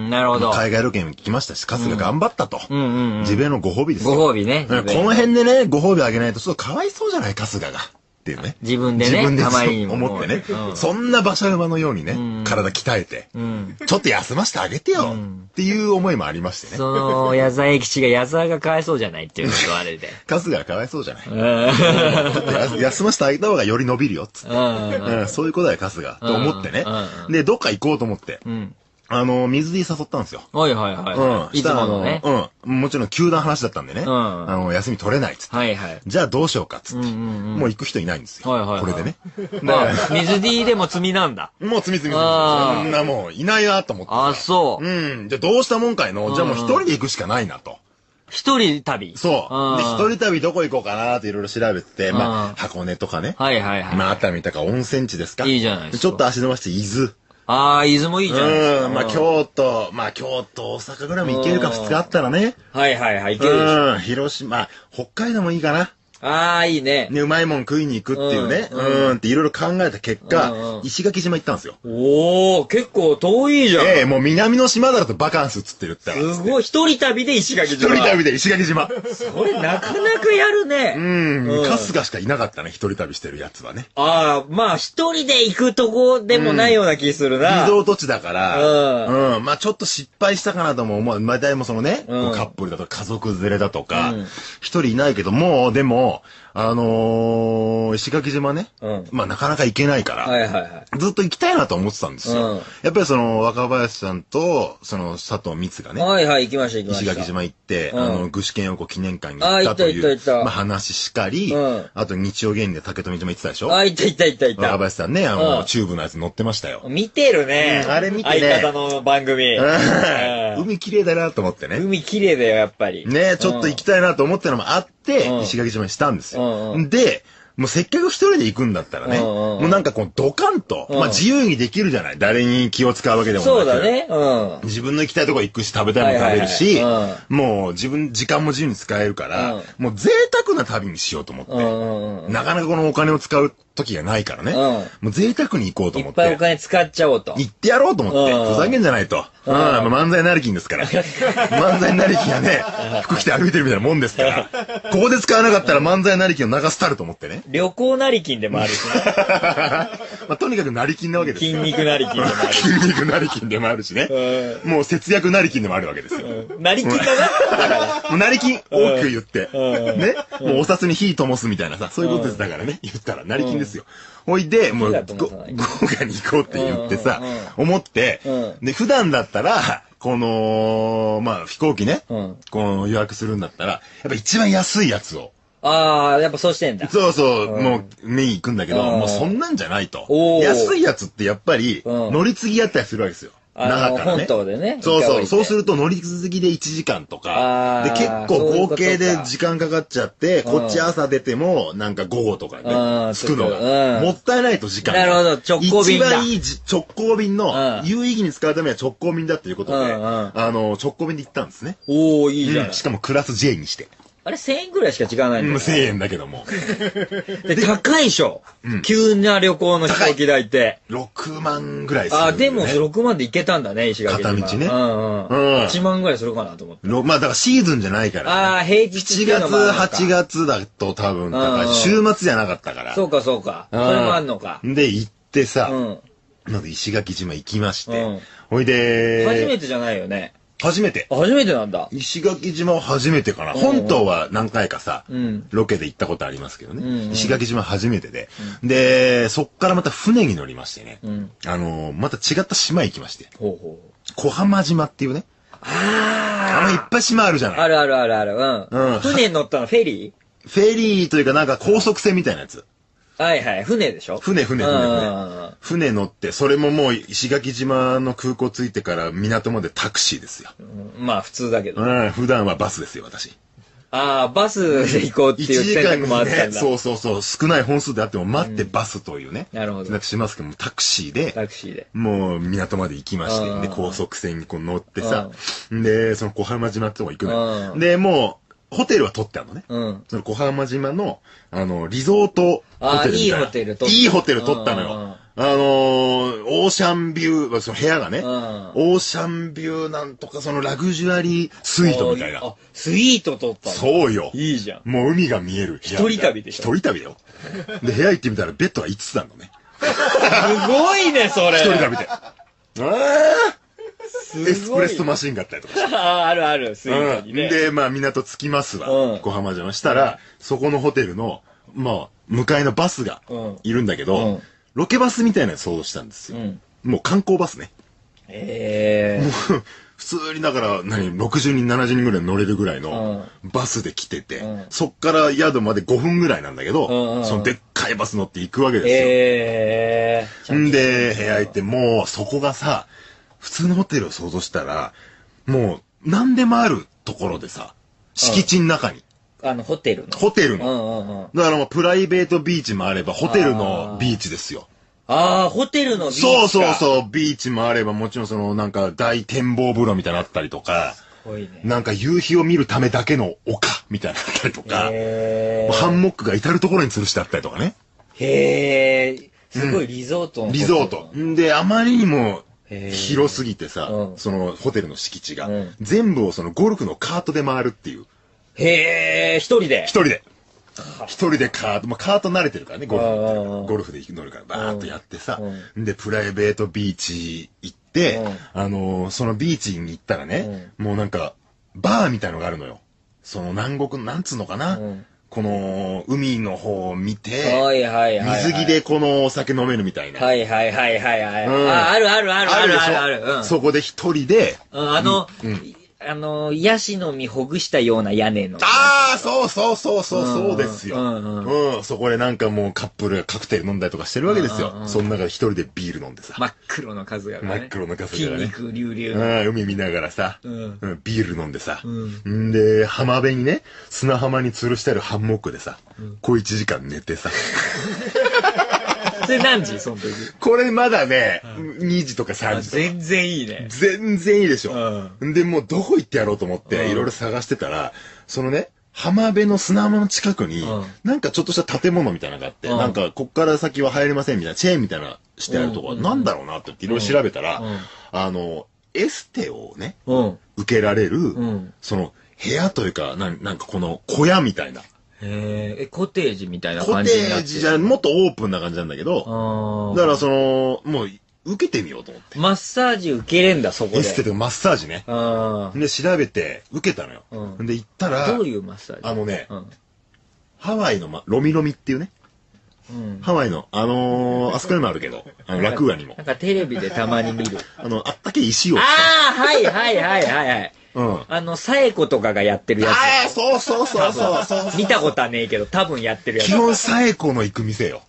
A: なるほど。海外ロケにも行きましたし、春日頑張ったと、うんうんうんうん。自分へのご褒美ですよ。
B: ご褒美ね。
A: この辺でね、ご褒美あげないとちょっとかわいそうじゃない、春日が。っていうね。
B: 自分でね。
A: 自分でたまに思ってね、うん。そんな馬車馬のようにね、うん、体鍛えて、うん、ちょっと休ませてあげてよ、うん、っていう思いもありましてね。
B: その、矢沢永吉が矢沢がかわいそうじゃないっていうことあれで。
A: 春日がかわいそうじゃない。休ませてあげた方がより伸びるよ、っつって。うん、そういうことだよ、春日。と思ってね。で、どっか行こうと思って。うんあの、水で誘ったんですよ。
B: はいはいはい。うん。いつものね。
A: うん。もちろん急な話だったんでね。うん。あの、休み取れないっつって。はいはい。じゃあどうしようかっつって。うんうんうん。もう行く人いないんですよ。はいはい。これでね。
B: まあ、水 D でも積みなんだ。
A: もう積み積み積み。そんなもういないなと思って。
B: あ、そう。
A: うん。じゃあどうしたもんかいのじゃあもう一人で行くしかないなと。
B: 一人旅
A: そう。で、一人旅どこ行こうかなっていろいろ調べてて、まあ、箱根とかね。はいはいはい。まあ、熱海とか温泉地ですか。
B: いいじゃないです
A: か。ちょっと足伸ばして伊豆。
B: ああ、伊豆もいいじゃないですか。
A: うん、まあ京都、まあ京都、大阪ぐらいも行けるかふつかあったらね。
B: はいはいはい、行けるでしょ。
A: うん、広島、北海道もいいかな。
B: ああ、いいね。
A: ね、うまいもん食いに行くっていうね。うん、うん、っていろいろ考えた結果、うんうん、石垣島行ったんですよ。
B: おー、結構遠いじゃん。
A: ええー、もう南の島だとバカンスっつってるって
B: すごい、一人旅で石垣島。
A: 一人旅で石垣島。
B: それなかなかやるね。
A: うん、うん、春日しかいなかったね、一人旅してるやつはね。
B: ああ、まあ一人で行くとこでもないような気するな。
A: うん、リゾート地だから、うん、うん、まあちょっと失敗したかなとも思う。まあ大もそのね、うん、カップルだとか家族連れだとか、一、うん、人いないけど、もう、でも、あのー、石垣島ね、うん、まあなかなか行けないから、はいはいはい、ずっと行きたいなと思ってたんですよ。うん、やっぱりその若林さんと、その佐藤光がね、
B: はいはい行きました行きました。
A: 石垣島行って、うん、あの、具志堅用子記念館に行ったという、まあ話しかり、うん、あと日曜芸人で竹富島行ってたでしょ。
B: あ、行った行った行った行った。
A: 若林さんね、あの、うん、チューブのやつ乗ってましたよ。
B: 見てるね。
A: うん、あれ見てね。
B: 相方の番組。
A: 海綺麗だなと思ってね。
B: 海綺麗だよ、やっぱり。
A: ね、ちょっと行きたいなと思ったのもあって、うん、石垣島にしたんですよ。うんうん、で、もうせっかく一人で行くんだったらね、うんうん、もうなんかこうドカンと、うん、まあ自由にできるじゃない。誰に気を使うわけでもなく。
B: そうだね。うん。
A: 自分の行きたいとこ行くし、食べたいもの食べるし、はいはいはいうん、もう自分、時間も自由に使えるから、うん、もう贅沢な旅にしようと思って、うんうんうん、なかなかこのお金を使うっ時がないからね。
B: うん
A: もう贅沢に行こうと
B: い
A: 思って。
B: っぱいお金使っちゃおうと。
A: 行ってやろうと思って。
B: うん
A: ふざけんじゃないと。うん。まあ漫才なりきんですから。漫才なりきんがね、服着て歩いてるみたいなもんですから。ここで使わなかったら漫才なりきんを流すたると思ってね。
B: 旅行成金でもあるしね。
A: まあとにかくなりきんなわけですよ。
B: 筋肉成金でもあるし。
A: 筋肉なりきんでもあるしね。もう節約なりきんでもあるわけですよ。
B: 成金だな。
A: もうなりきん、大きく言って。
B: うん
A: ね。もうお札に火灯すみたいなさ、そういうことです。だからね。言ったら、なりきんですよ。ほいで、もう、
B: 火が灯さない
A: 豪華に行こうって言ってさ
B: うんうんうん、
A: 思って
B: うん、
A: で、普段だったら、この、まあ、飛行機ね、
B: うん
A: この予約するんだったら、やっぱ一番安いやつを。
B: ああ、やっぱそうしてんだ。
A: そうそう、
B: うん
A: もう、目に行くんだけど、
B: うん
A: もうそんなんじゃないと
B: お。ー
A: 安いやつってやっぱり、
B: うん
A: 乗り継ぎやったりするわけですよ。
B: あの
A: 長からね。
B: 本島でね
A: そうそう。
B: 一回降りて
A: そうすると乗り継ぎでいちじかんとか。で、
B: あー
A: 結構
B: そういうことか
A: 合計で時間かかっちゃって、
B: うん
A: こっち朝出ても、なんか午後とか
B: う
A: ね、
B: ん
A: 着くの
B: う
A: が。
B: ん
A: もったいないと時間が。
B: なるほど直行便だ
A: 一番いいじ直行便の
B: う、ん
A: 有意義に使うためには直行便だっていうことで、
B: うんうん
A: あの、直行便で行ったんですね。
B: おおいいじゃない。
A: うんしかもクラス ジェイ にして。
B: あれせんえんぐらいしか違わないんだ
A: うん、
B: よ。
A: せんえんだけども。
B: で、高いでしょ
A: うん。
B: 急な旅行の飛行機代って。
A: ろくまんぐらいする、
B: あ、でもろくまんで行けたんだね、石垣島。
A: 片道ね
B: うん
A: うん
B: うん。はちまんぐらいするかなと思って。
A: ろまあだからシーズンじゃないから、ね。
B: ああ、平日
A: しちがつ、はちがつだと多分高い。
B: うんうん
A: 週末じゃなかったから。
B: そうかそうか。そ
A: うん
B: れもあんのか。
A: で、行ってさ、
B: うん。
A: まず石垣島行きまして、
B: うん
A: ほいで、
B: 初めてじゃないよね。
A: 初めて。
B: あ初めてなんだ。
A: 石垣島は初めてかな。
B: うん
A: 本島は何回かさ、
B: うん
A: ロケで行ったことありますけどね。
B: うんうん
A: 石垣島初めてで、で、そっからまた船に乗りましてね。
B: うん。
A: あのーまた違った島行きまして。
B: ほうほう。
A: 小浜島っていうね。あ
B: あ
A: のいっぱい島あるじゃ
B: あ。
A: ない。
B: あるあるあるある。うん。
A: うん
B: 船に乗ったのフェリ
A: フェリーというかなんか高速船みたいなやつ。
B: ーはいはい。船でしょ
A: 船船船
B: うん
A: 船。船乗って、それももう石垣島の空港着いてから港までタクシーですよ。
B: うんまあ普通だけど。
A: うん、普段はバスですよ、私。
B: ああ、バスで行こうって
A: 1
B: いう選
A: 時間
B: 択もあったんだ。
A: にね、そうそうそう、少ない本数であっても待ってバスというね。
B: なるほど
A: 選択しますけども、タクシーで、
B: タクシーで。
A: もう港まで行きまして、
B: うん
A: で、高速船にこう乗ってさ、で、その小浜島ってとこ行くのよ。
B: うん
A: で、もう、ホテルは取ってあるのね。
B: うん。
A: その小浜島の、あの、リゾートホテルみたいな。
B: あーいいホテル取った
A: いいホテル取ったのよ。
B: うんうんうん
A: あのー、オーシャンビュー、その部屋がね、
B: うん
A: オーシャンビューなんとかそのラグジュアリースイートみたいな。
B: あ、スイート取ったの
A: そうよ。
B: いいじゃん。
A: もう海が見える部屋。
B: 一人旅でしょ
A: 一人旅だよ。で、部屋行ってみたらベッドがいつつあるのね。
B: すごいね、それ。
A: 一人旅で。あ
B: すごい
A: ーエスプレッソマシンがあったりとかして。
B: ああ、あるある、スイート
A: うん。
B: にね。
A: で、まあ港着きますわ。
B: うん
A: 小浜島したら、そこのホテルの、まあ、向かいのバスが
B: うん
A: いるんだけど、
B: うん
A: ロケバスみたいなの想像したんですよ。
B: うん
A: もう観光バスね。
B: ええ。
A: 普通にだから、何、ろくじゅうにん、ななじゅうにんぐらい乗れるぐらいのバスで来てて、
B: うん
A: そっから宿までごふんぐらいなんだけど、
B: うんうんうん
A: そのでっかいバス乗って行くわけですよ。
B: ええ。
A: んで、部屋行って、もうそこがさ、普通のホテルを想像したら、もう何でもあるところでさ、敷地の中に、
B: あの、ホテルの。
A: ホテル
B: うん
A: の。
B: うんうん。
A: だからもうプライベートビーチもあれば、ホテルのビーチですよ。
B: ああ、ホテルのビーチか。
A: そうそうそう、ビーチもあれば、もちろんそのなんか大展望風呂みたいなのあったりとか、
B: すごいね。
A: なんか夕日を見るためだけの丘みたいなのあったりとか、
B: へ
A: ハンモックが至るところに吊るしてあったりとかね。
B: え。へえ。すごいリゾートの。
A: リゾート。んで、あまりにも
B: へー
A: 広すぎてさ、
B: うん
A: そのホテルの敷地が、
B: うん
A: 全部をそのゴルフのカートで回るっていう。
B: へえ、一人で
A: 一。人で。一人でカート、まあ、カート慣れてるからね、ゴルフ乗ってるから。
B: うん
A: ゴルフで乗るから、バーっとやってさ
B: う。
A: で、プライベートビーチ行って
B: うん、
A: あのー、そのビーチに行ったらね、もうなんか、バーみたいのがあるのよ。その南国の、なんつうのかな
B: うん。
A: この、海の方を見て、
B: はいはいはいはい。
A: 水着でこのお酒飲めるみたいな。
B: はいはいはいはいはい。
A: うん
B: あ、あるあるあるある
A: でしょ
B: あるある。うん。
A: そこで一人で、
B: うんあの
A: うん、
B: あの、ヤシの実ほぐしたような屋根の。
A: ああ、そうそうそうそう、
B: うん
A: そうですよ。
B: うん
A: うん、そこでなんかもうカップルがカクテル飲んだりとかしてるわけですよ。
B: うんうん
A: その中で一人でビール飲んでさ。
B: 真っ黒の数がね。
A: 真っ黒の数がね
B: 筋肉隆
A: う
B: 々。
A: ん、海見ながらさ、
B: うん
A: うんビール飲んでさ、
B: うん
A: んで、浜辺にね、砂浜に吊るしてあるハンモックでさ、こういちじかん寝てさ。
B: それ何時その時。
A: これまだね、にじとかさん
B: あ
A: じとか。
B: 全然いいね。
A: 全然いいでしょ。
B: うん
A: で、もうどこ行ってやろうと思って、
B: うん
A: いろいろ探してたら、そのね、 浜辺の砂浜の近くに、
B: うん
A: なんかちょっとした建物みたいなのがあって、
B: うん
A: なんか、こっから先は入れませんみたいな、チェーンみたいなしてあるとこは、
B: うん
A: なんだろうなっていろいろ調べたら、
B: うん
A: あの、エステをね、
B: うん。
A: 受けられる、
B: ん
A: その、部屋というか、なんなんかこの小屋みたいな。
B: へえ、コテージみたいな
A: コ
B: 感じになってる。
A: テージじゃ、もっとオープンな感じなんだけど、
B: ああ。
A: だからその、もう、受けてみようと思って。
B: マッサージ受けれんだ、そこで。
A: エステとかマッサージね。
B: あ
A: で、調べて、受けたのよ。
B: うん
A: で、行った
B: あ。
A: ら、
B: どういうマッサージ
A: あのね、
B: うん。
A: ハワイの、ま、ロミロミっていうね、
B: うん。
A: ハワイの、あのー、あそこにもあるけど、あの、ラクーアにも
B: な。んかテレビでたまに見る。
A: あの、あったけ石を。
B: ああ、はいはいはいはいはい。
A: うん。
B: あの、サエコとかがやってるや
A: ああ、そうそうそうそうそう。
B: つ。見たことはねえけど、多分やってるやつ。
A: 基本、サエコの行く店よ。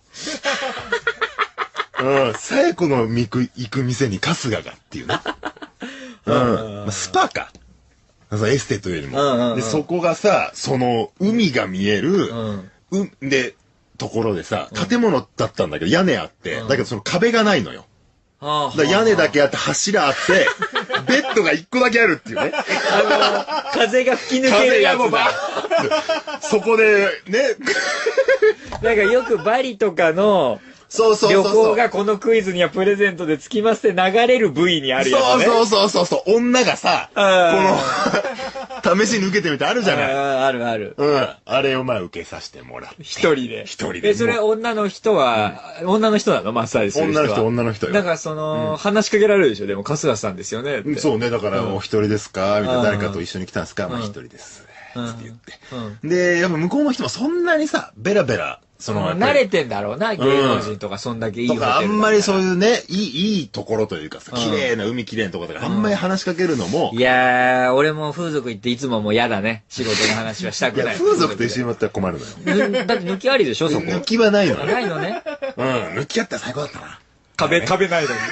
A: うん。サエコの行く行く店に春日がっていうね。うん。まあスパか。そうエステというよりも。
B: うんうんうん
A: で、そこがさ、その、海が見える、
B: うん。
A: うん、で、ところでさ、建物だったんだけど、屋根あって、
B: うん
A: だけどその壁がないのよ。
B: はあ、
A: だから屋根だけあって、柱あって、ベッドが一個だけあるっていうね。
B: あの、風が吹き抜ける
A: 風
B: やつ
A: がもうバ
B: だ。
A: ーッそこで、ね、
B: なんかよくバリとかの
A: そうそう
B: 旅
A: そうそう。
B: 行がこのクイズにはプレゼントでつきますって流れる部位にあるやつね。
A: そうそうそうそう、女がさ、こ
B: あ
A: の、試しに受けてみてあるじゃない。
B: ああるある。
A: うん。あれをまあ受けさせてもらって。
B: 一人で。
A: 一人で
B: え、それ女の人は、女の人なのマッサージする人は。
A: 女の人、女の人よ。
B: だからその、話しかけられるでしょでも、春日さんですよねって。
A: そうね、だから、
B: うん
A: お一人ですかみたいな。
B: うん
A: 誰かと一緒に来たんですかまあ
B: うん
A: 一人です。
B: うん
A: つって言って。
B: うん。
A: で、やっぱ向こうの人もそんなにさ、ベラベラ、その、やっぱり
B: 慣れてんだろうな、芸能人とかそんだけいいホテルだから。
A: とか、あんまりそういうね、いい、いいところというかさ、
B: うん
A: 綺麗な海綺麗なところとか、あんまり話しかけるのも、
B: いやー、俺も風俗行っていつももう嫌だね。仕事の話はした
A: いや、
B: くない。
A: 風俗と一緒になったら困るのよ。
B: ぬだって抜きありでしょそこ。
A: 抜きはないのよ。
B: ないのね。
A: うん、抜きあったら最高だったな。
B: 壁、
A: ね
B: 壁ないのに。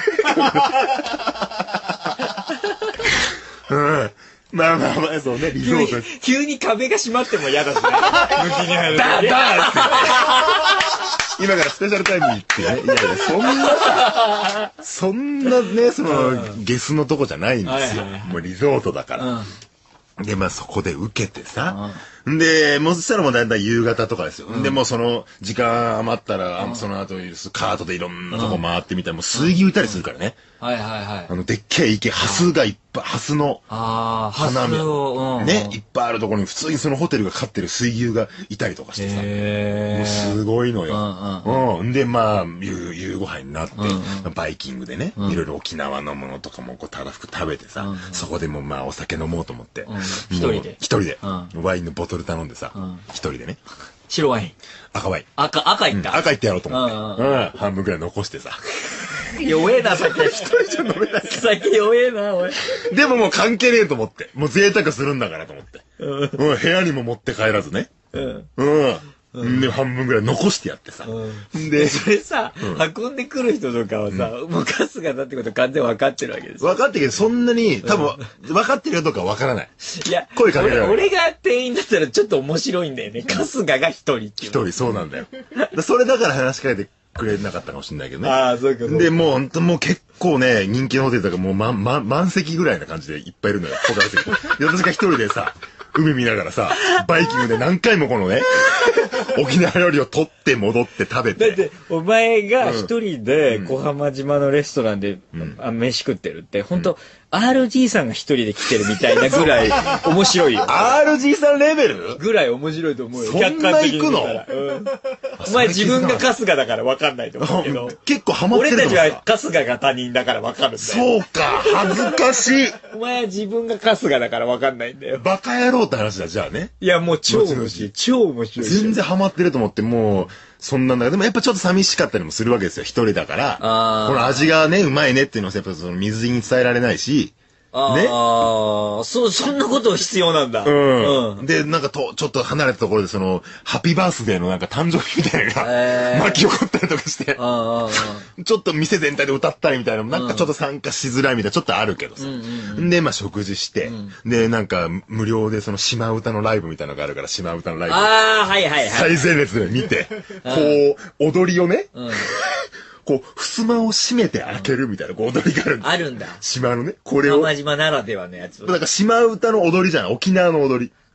A: うん。まあまあまあ、そうね、リゾ
B: 急に
A: ート。、
B: 急に壁が閉まっても嫌だしね。抜きに入る。だ、だ
A: 今からスペシャルタイムにってね。いやいや、そんなさ、そんなね、その、ゲスのとこじゃないんですよ
B: はいはいは。い
A: もうリゾートだから。
B: うん。
A: で、まあそこで受けてさ。で、もうそしたらもうだいたい夕方とかですよ。で、もうその、時間余ったら、あその後、カートでいろんなとこ回ってみたら、もう水牛いたりするからね。
B: はいはいはい
A: あ。の、でっけえ池、ハスがいっぱい、ハスの、
B: あー、
A: 花見
B: を、うん。
A: ね、いっぱいあるところに普通にそのホテルが飼ってる水牛がいたりとかしてさ。も
B: へ
A: うすごいの
B: う
A: よ。
B: ん
A: うん。で、まあ、夕夕ご飯になって
B: うん、
A: バイキングでね、
B: うん
A: いろいろ沖縄のものとかもこうたらふく食べてさ
B: うん、
A: そこでもまあお酒飲もうと思って
B: ん。
A: もう
B: 一人で
A: 一人で
B: う。
A: ワインのボトル頼んでさ
B: うん、
A: 一人でね、
B: 白ワイン。
A: 赤ワイン。
B: 赤、赤いった。
A: 赤いってやろうと思って。
B: うん
A: うん。半分くらい残してさ。
B: 弱えな、酒。一人じゃ飲めない。酒弱えな、おい。
A: でももう関係ねえと思って。もう贅沢するんだからと思って。
B: うん。
A: うん、部屋にも持って帰らずね。
B: うん。
A: うん。で、半分くらい残してやってさ。
B: うん。
A: で、
B: それさ、運んでくる人とかはさ、もう春日だってこと完全分かってるわけですよ。
A: 分かってるけど、そんなに、多分、分かってるかどうかは分からない。
B: いや、
A: 声かけられる
B: 俺俺が店員だったらちょっと面白いんだよね。春日が一人っていう。
A: 一人、そうなんだよ。だそれだから話しかけてくれなかったかもしれないけどね。
B: ああ、そうかそうか。
A: で、もう本当もう結構ね、人気のホテルとかもう満、満、満席ぐらいな感じでいっぱいいるのよ。ホテル席。で、私が一人でさ、海見ながらさ、バイキングで何回もこのね、沖縄料理を取って戻って食べて。
B: だって、お前が一人で小浜島のレストランで、あ飯食ってるって、本当、アールジー さんが一人で来てるみたいなぐらい面白いよ。
A: アールジー さんレベル
B: ぐらい面白いと思うよ。
A: そんな
B: 客観的に見たら
A: 行く
B: うんお前自分が春日だから分かんないと思うけど。
A: 結構ハマって
B: 俺たち
A: ると思う
B: は春日が他人だから分かるんだよ。
A: そうか、恥ずかしい。
B: お前は自分が春日だから分かんないんだよ。
A: バカ野郎って話だ、じゃあね。
B: いや、もう超面白い。超面白い。
A: 全然ハマってると思って、もう、そんなんだけど、でもやっぱちょっと寂しかったりもするわけですよ、一人だから。
B: あー
A: この味がね、うまいねっていうのをやっぱその水に伝えられないし、
B: あ
A: ね
B: あ、そう、そんなこと必要なんだ。
A: うん。
B: うん。
A: で、なんかと、ちょっと離れたところでその、ハッピーバースデーのなんか誕生日みたいなの
B: へー
A: が巻き起こったりとかして、
B: ああ、ああ。
A: ちょっと店全体で歌ったりみたいな、なんかちょっと参加しづらいみたいな、ちょっとあるけどさ。で、まあ食事して、で、なんか無料でその島唄のライブみたいなのがあるから、島唄のライブ。
B: ああ、はいはいはい。
A: 最前列で見て、こう、踊りをね、
B: うん。
A: こう、襖を閉めて開けるみたいな、こう踊りがあるんです。
B: あるんだ。
A: 島のね、これを。
B: 浜島ならではのやつ。
A: だから島唄の踊りじゃん、沖縄の踊り。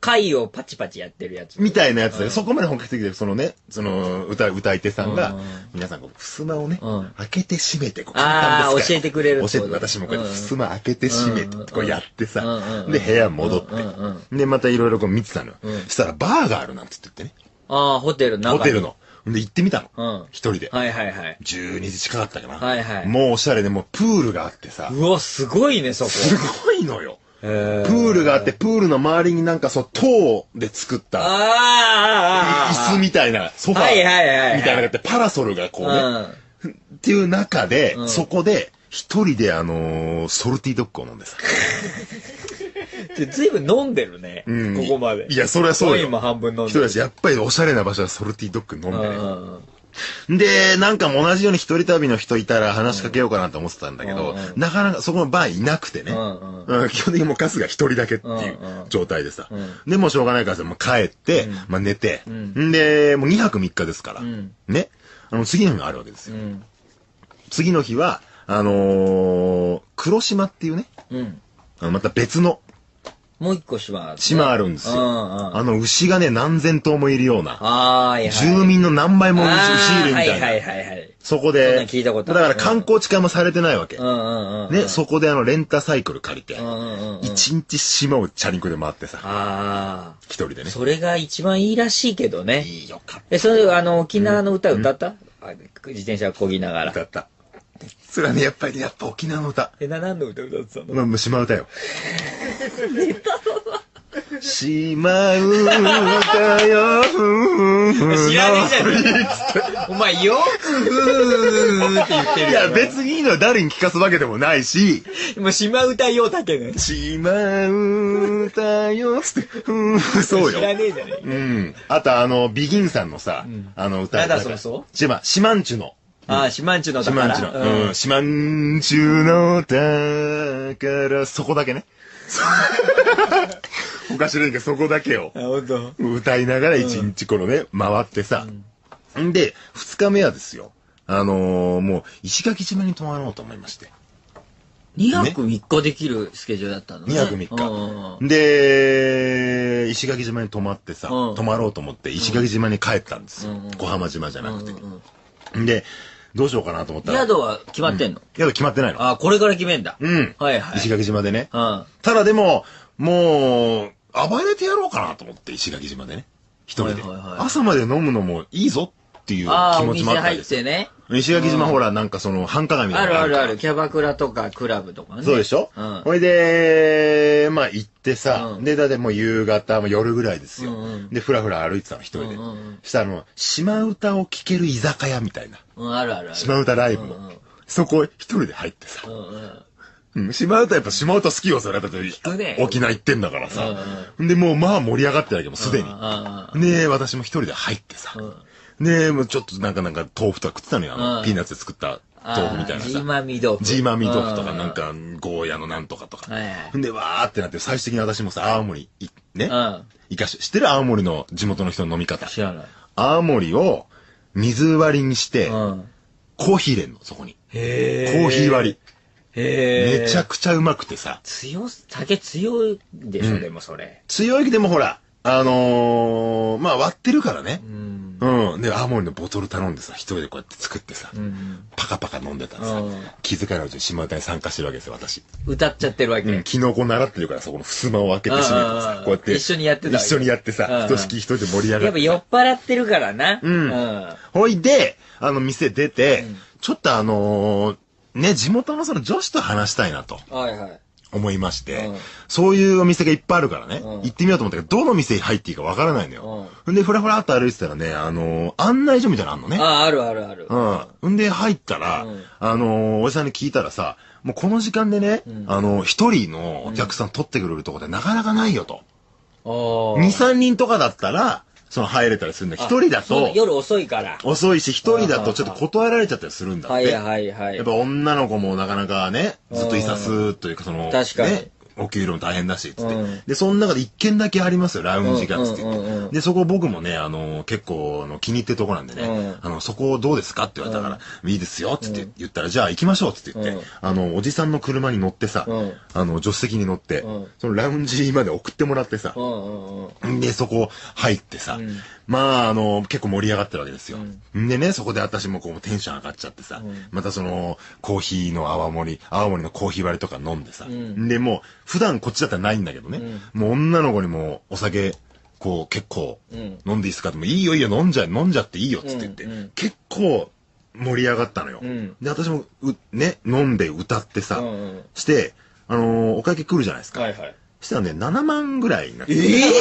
B: 貝をパチパチやってるやつ。
A: みたいなやつで、そこまで本格的で、そのね、その、歌、歌い手さんが、皆さん、襖をね、開けて閉めて、こう、
B: ああ、教えてくれる。
A: 教えて、私もこうやって、襖開けて閉めて、こうやってさ、で、部屋戻って、で、またいろいろこう見てたのよ。したら、バーがあるなんつって言ってね。
B: ああ、ホテルの中に。
A: ホテルの。で、行ってみた
B: の。
A: うん。一人で。
B: はいはいはい。
A: じゅうにじ近かったかな。
B: はいはい。
A: もうおしゃれで、もうプールがあってさ。
B: うわ、すごいね、そこ。
A: すごいのよ。プールがあって、プールの周りになんかそう、塔で作った、椅子みたいな、ソファーみたいなのがあって、パラソルがこうね、っていう中で、そこで、一人であの、ソルティドッグを飲んでさ。
B: ずいぶん飲んでるね、ここまで。
A: いや、それはそうよ。
B: 今半分飲んでる。
A: 一人だし、やっぱりおしゃれな場所はソルティドッグ飲んでね。で、なんかも同じように一人旅の人いたら話しかけようかなと思ってたんだけど、なかなかそこのバーいなくてね、基本的にもうカスが一人だけっていう状態でさ、で、もうしょうがないからもう帰って、まあ寝て、で、もうにはくみっかですから、ね、あの次の日があるわけですよ。次の日は、あの、黒島っていうね、また別の、
B: もう一個島ある、ね。
A: 島あるんですよ。あの牛がね、何千頭もいるような。
B: はいはい、
A: 住民の何倍も牛いるみたいな。
B: はいはいはいはい。
A: そこで、
B: そんな聞いたことあ
A: るだから観光地化もされてないわけ。
B: うんうんうん、
A: ね、そこであの、レンタサイクル借りて、一日島をチャリンコで回ってさ。
B: ああ。
A: 一人でね。
B: それが一番いいらしいけどね。
A: いいよかった。
B: え、それ、あの、沖縄の歌歌った、うん、自転車こぎながら。
A: 歌った。それはね、やっぱりね、やっぱ沖縄の歌。
B: え、な、何の歌歌ってたの？
A: まあ、島歌よ。島歌よ。
B: 知らねえじゃねえ。お前よくって言ってるよ。
A: いや、別にいいのよ。誰に聞かすわけでもないし。
B: もう島歌よだけね。
A: 島歌よって。そうよ。
B: 知らねえじゃねえ。
A: うん。あとあの、ビギンさんのさ、あの歌。
B: なんだそうそう？
A: 島、島んちゅの。
B: ああ、島んちゅの宝。
A: 島んちの。うん。島んちゅの宝、そこだけね。他知らんけど、そこだけを歌いながら一日このね、回ってさ。んで、二日目はですよ。あのー、もう、石垣島に泊まろうと思いまして。
B: にはくみっかできるスケジュールだったのね。
A: にはくみっか。で、石垣島に泊まってさ、泊まろうと思って石垣島に帰ったんですよ。小浜島じゃなくて。で、どうしようかなと思ったら。
B: 宿は決まってんの？
A: 宿決まってないの。
B: あ、これから決めんだ。
A: うん。
B: はいはい。
A: 石垣島でね。ただでも、もう、暴れてやろうかなと思って、石垣島でね。一人で。朝まで飲むのもいいぞっていう気持ちもあったんですよ。
B: ああ、お店入ってね。
A: 石垣島ほら、なんかその、繁華街みたいなの
B: あるあるある。キャバクラとかクラブとかね。
A: そうでしょ？ほいで、まあ行ってさ、で、だってもう夕方、夜ぐらいですよ。で、ふらふら歩いてたの、一人で。したらもう、島歌を聴ける居酒屋みたいな。
B: あるあるある。
A: 島歌ライブも。そこ一人で入ってさ。うん、島歌やっぱ島歌好きよ、それ。だって沖縄行ってんだからさ。で、もうまあ盛り上がってるわけもすでに。で、私も一人で入ってさ。で、もうちょっとなんかなんか豆腐とか食ってたのよ。あのピーナッツで作った豆腐みたいなさ。
B: ジーマミ豆腐。
A: ジーマミ豆腐とか、なんか、ゴーヤのなんとかとか。で、わーってなって、最終的に私もさ、青森、ね。行かし、知ってる青森の地元の人の飲み方。
B: 知らない。
A: 青森を水割りにして、コーヒー入れんの、そこに。
B: へ
A: ー。コーヒー割り。
B: へ
A: めちゃくちゃうまくてさ。
B: 強、酒強いでしょ、でもそれ。
A: 強いでもほら、あのー、まあ割ってるからね。うん。うん。で、青森のボトル頼んでさ、一人でこうやって作ってさ、うん、パカパカ飲んでたらさ、気づかないうちに島歌に参加してるわけですよ、私。
B: 歌っちゃってるわけ。
A: うん。昨日こう習ってるからさ、この襖を開けて閉めてさ、こうやって。
B: 一緒にやってた。
A: 一緒にやってさ、ひとしき一人で盛り上がって。
B: やっぱ酔っ払ってるからな。
A: うん。うん、ほいで、あの、店出て、うん、ちょっとあのー、ね、地元のその女子と話したいなと。
B: はいはい。
A: 思いまして、うん、そういうお店がいっぱいあるからね、うん、行ってみようと思ったけど、どの店に入っていいかわからないのよ。うん、で、ふらふらっと歩いてたらね、あのー、案内所みたいなのあんのね。
B: ああ、あるあるある。
A: うん。んで、入ったら、うん、あのー、おじさんに聞いたらさ、もうこの時間でね、うん、あのー、一人のお客さん取ってくれるとこでなかなかないよと。うん、に、さんにんとかだったら、その入れたりするんだけど、一人だと、
B: 夜遅いから。
A: 遅いし、一人だとちょっと断られちゃったりするんだって。
B: はいはいはい。
A: やっぱ女の子もなかなかね、ずっといさすというか、その、
B: 確かに。
A: ね、 お給料も大変だし、つって。
B: うん、
A: で、その中で一軒だけありますよ、ラウンジが、つって言って、
B: うんうんうん。
A: で、そこ僕もね、あの、結構、あの、気に入ってるとこなんでね、うん、あの、そこどうですかって言われたから、うん、いいですよ、つって言ったら、じゃあ行きましょう、つって言って、うん、あの、おじさんの車に乗ってさ、うん、あの、助手席に乗って、うん、そのラウンジまで送ってもらってさ、うんうん、で、そこ入ってさ、うん、まあ、あの、結構盛り上がってるわけですよ。うん、でね、そこで私もこうテンション上がっちゃってさ、うん、またその、コーヒーの泡盛、泡盛のコーヒー割りとか飲んでさ、うん、で、もう、普段こっちだったらないんだけどね、うん、もう女の子にもお酒、こう、結構、飲んでいいですかって、もいいよいいよ、飲んじゃ、飲んじゃっていいよ、つって言って、うんうん、結構、盛り上がったのよ。うん、で、私も、う、ね、飲んで歌ってさ、うんうん、して、あのー、お会計来るじゃないですか。はいはい。したらね、ななまんぐらいになって。ええ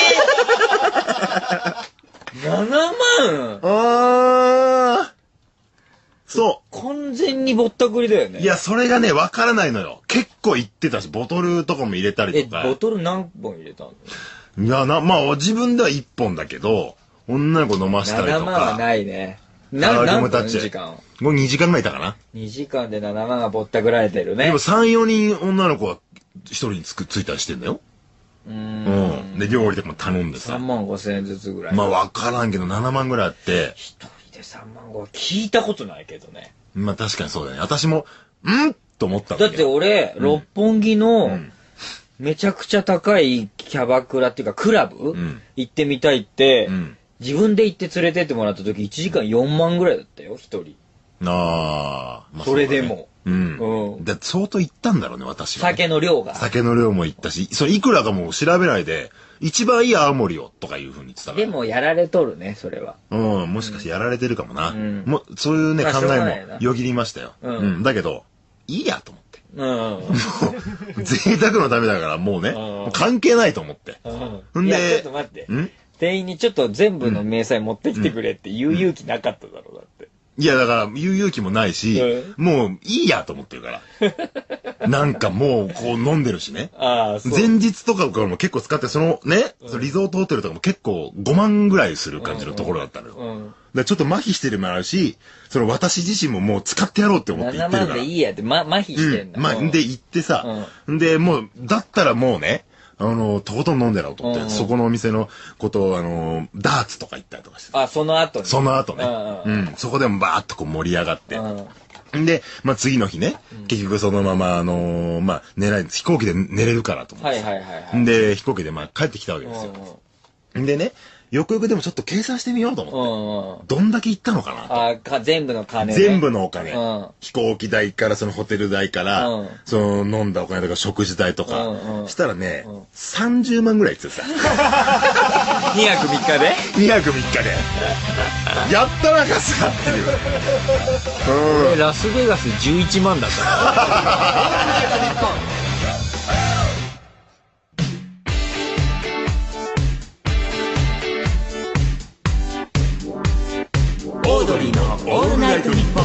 B: ー、ななまん
A: あー。そう。
B: 完全にぼったくりだよね。
A: いや、それがね、わからないのよ。結構行ってたし、ボトルとかも入れたりとか。
B: え、ボトル何本入れたの？
A: いや、な、まあ、自分ではいっぽんだけど、女の子飲ましたりとか。
B: ななまんはないね。な、何分時間
A: もうにじかんぐらいいたかな。
B: にじかんでななまんがぼったくられてるね。
A: でもさん、よにん女の子は一人につく、ついたりしてんだよ。うん。うん。で、料理とかも頼んでさ。
B: さんまんごせんえんずつぐらい。
A: まあ、わからんけど、ななまんぐらいあって。
B: 一人でさんまんごは聞いたことないけどね。
A: まあ、確かにそうだね。私も、んと思ったんだ
B: だって俺、うん、六本木の、うん、めちゃくちゃ高いキャバクラっていうか、クラブ、うん、行ってみたいって、うん、自分で行って連れてってもらった時、いちじかんよんまんぐらいだったよ、一人。
A: ああ、
B: まあ、それでも。
A: うん。うん。だって相当行ったんだろうね、私は、ね。
B: 酒の量が。
A: 酒の量も行ったし、それいくらかもう調べないで、一番いい青森をとかいうふうに言ってたから。
B: でもやられとるね、それは。
A: うん、もしかしてやられてるかもな。うん、もう、そういうね、考えもよぎりましたよ。うん、うん。だけど、いいやと思って。うん。もう、贅沢のためだからもうね、もう関係ないと思って。
B: うん。んで、いや、ちょっと待って。ん店員にちょっと全部の明細持ってきてくれって言う勇気なかっただろう、だって。
A: いや、だから、言う勇気もないし、うん、もう、いいやと思ってるから。なんかもう、こう飲んでるしね。ああ、そう。前日とかからも結構使って、そのね、うん、そのリゾートホテルとかも結構ごまんぐらいする感じのところだったのよ。うんうん、だちょっと麻痺してるもあるし、その私自身ももう使ってやろうって思って言ってるから。
B: ななまんでいいやって、ま、麻痺してんだ。
A: うん、ま、で、行ってさ、うん、で、もう、だったらもうね、あの、とことん飲んでやろうと思って、うんうん、そこのお店のことを、あの、ダーツとか行ったりとかして。
B: あ、その後
A: に。その後ね。うん、うん、そこでもバーッとこう盛り上がって。うん、で、まあ、次の日ね、うん、結局そのまま、あのー、まあ、寝ない、飛行機で寝れるからと思って。はいはいはい、はい。で、飛行機でまあ帰ってきたわけですよ。うんうん、でね、よくよくでもちょっと計算してみようと思って。うんうん、どんだけ行ったのかなと。
B: あか全部の金、
A: ね。全部のお金、うん。飛行機代からそのホテル代から、うん、その飲んだお金とか食事代とか。うんうん、したらね、うん、さんじゅうまんぐらい言ってた。
B: にはくみっかで ?
A: にはくみっかで。やったなかすかっていう。
B: うん、ラスベガスじゅういちまんだった。オードリーのオールナイトニッポン。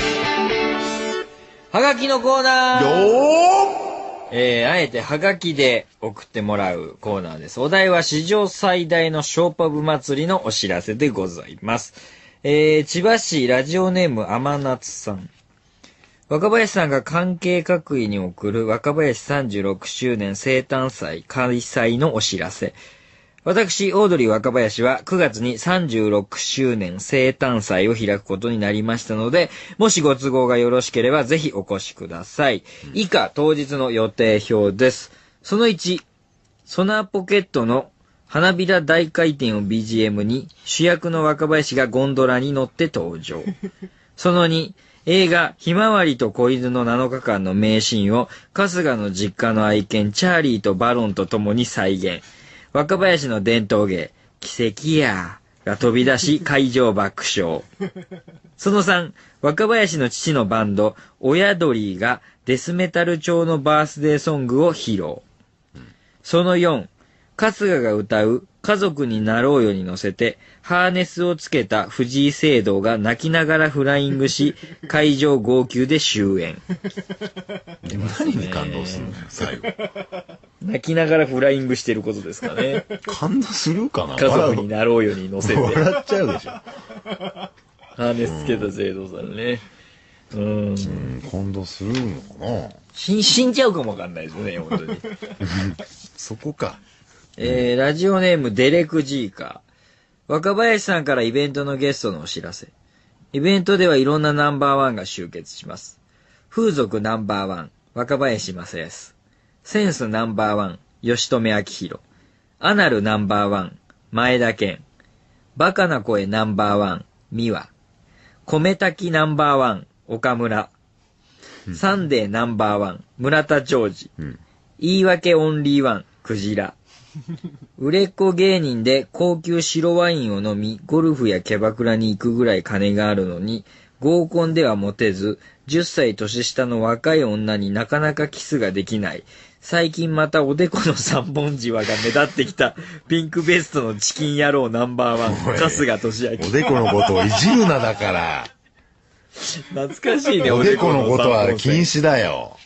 B: はがきのコーナー。よー、えー、あえてはがきで送ってもらうコーナーです。お題は史上最大のショーパブ祭りのお知らせでございます。えー、千葉市ラジオネーム甘夏さん。若林さんが関係各位に送る若林さんじゅうろくしゅうねん生誕祭開催のお知らせ。私、オードリー若林はくがつにさんじゅうろくしゅうねん生誕祭を開くことになりましたので、もしご都合がよろしければぜひお越しください。以下、当日の予定表です。そのいち、ソナーポケットの花びら大回転を ビージーエム に主役の若林がゴンドラに乗って登場。そのに、映画、ひまわりと子犬のなのかかんの名シーンを春日の実家の愛犬チャーリーとバロンと共に再現。若林の伝統芸、奇跡やが飛び出し会場爆笑。そのさん、若林の父のバンド、親鳥がデスメタル調のバースデーソングを披露。そのよん、春日が歌う家族になろうよに乗せて、ハーネスをつけた藤井聖堂が泣きながらフライングし、会場号泣で終演。
A: でも何に感動するのよ、最後。
B: 泣きながらフライングしてることですかね。
A: 感動するかな。
B: 家族になろうよに乗せて。
A: 笑っちゃうでしょ。
B: ハーネスつけた聖堂さんね。うん。
A: うん、感動するのかな。
B: 死死んじゃうかもわかんないですよね、本当に。
A: そこか。
B: えー、ラジオネームデレク・ジーカー。若林さんからイベントのゲストのお知らせ。イベントではいろんなナンバーワンが集結します。風俗ナンバーワン、若林正康。センスナンバーワン、吉留明宏。アナルナンバーワン、前田健。バカな声ナンバーワン、美和。米炊きナンバーワン、岡村。サンデーナンバーワン、村田長治。うん、言い訳オンリーワン、クジラ。売れっ子芸人で高級白ワインを飲み、ゴルフやキャバクラに行くぐらい金があるのに、合コンではモテず、じゅっさい年下の若い女になかなかキスができない。最近またおでこの三本じわが目立ってきたピンクベストのチキン野郎ナンバーワン、春日俊明。
A: おでこのことをいじるなだから。
B: 懐かしいね、
A: おでこのことは禁止だよ。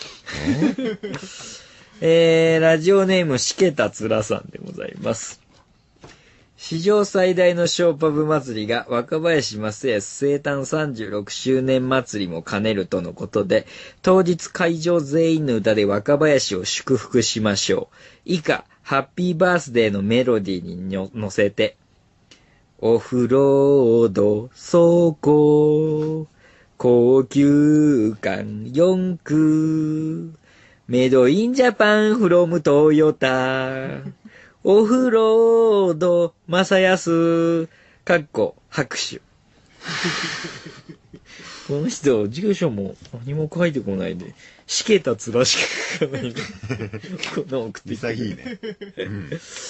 B: えー、ラジオネームしけたつらさんでございます。史上最大のショーパブ祭りが若林正康生誕さんじゅうろくしゅうねん祭りも兼ねるとのことで、当日会場全員の歌で若林を祝福しましょう。以下、ハッピーバースデーのメロディーに乗せて、オフロード走行、高級感よん区、メイドインジャパンフロムトヨタ。オフロード正康。かっこ拍手。この人、住所も何も書いてこないで、しけた面しか書かないで。この送って
A: 潔いね。うん、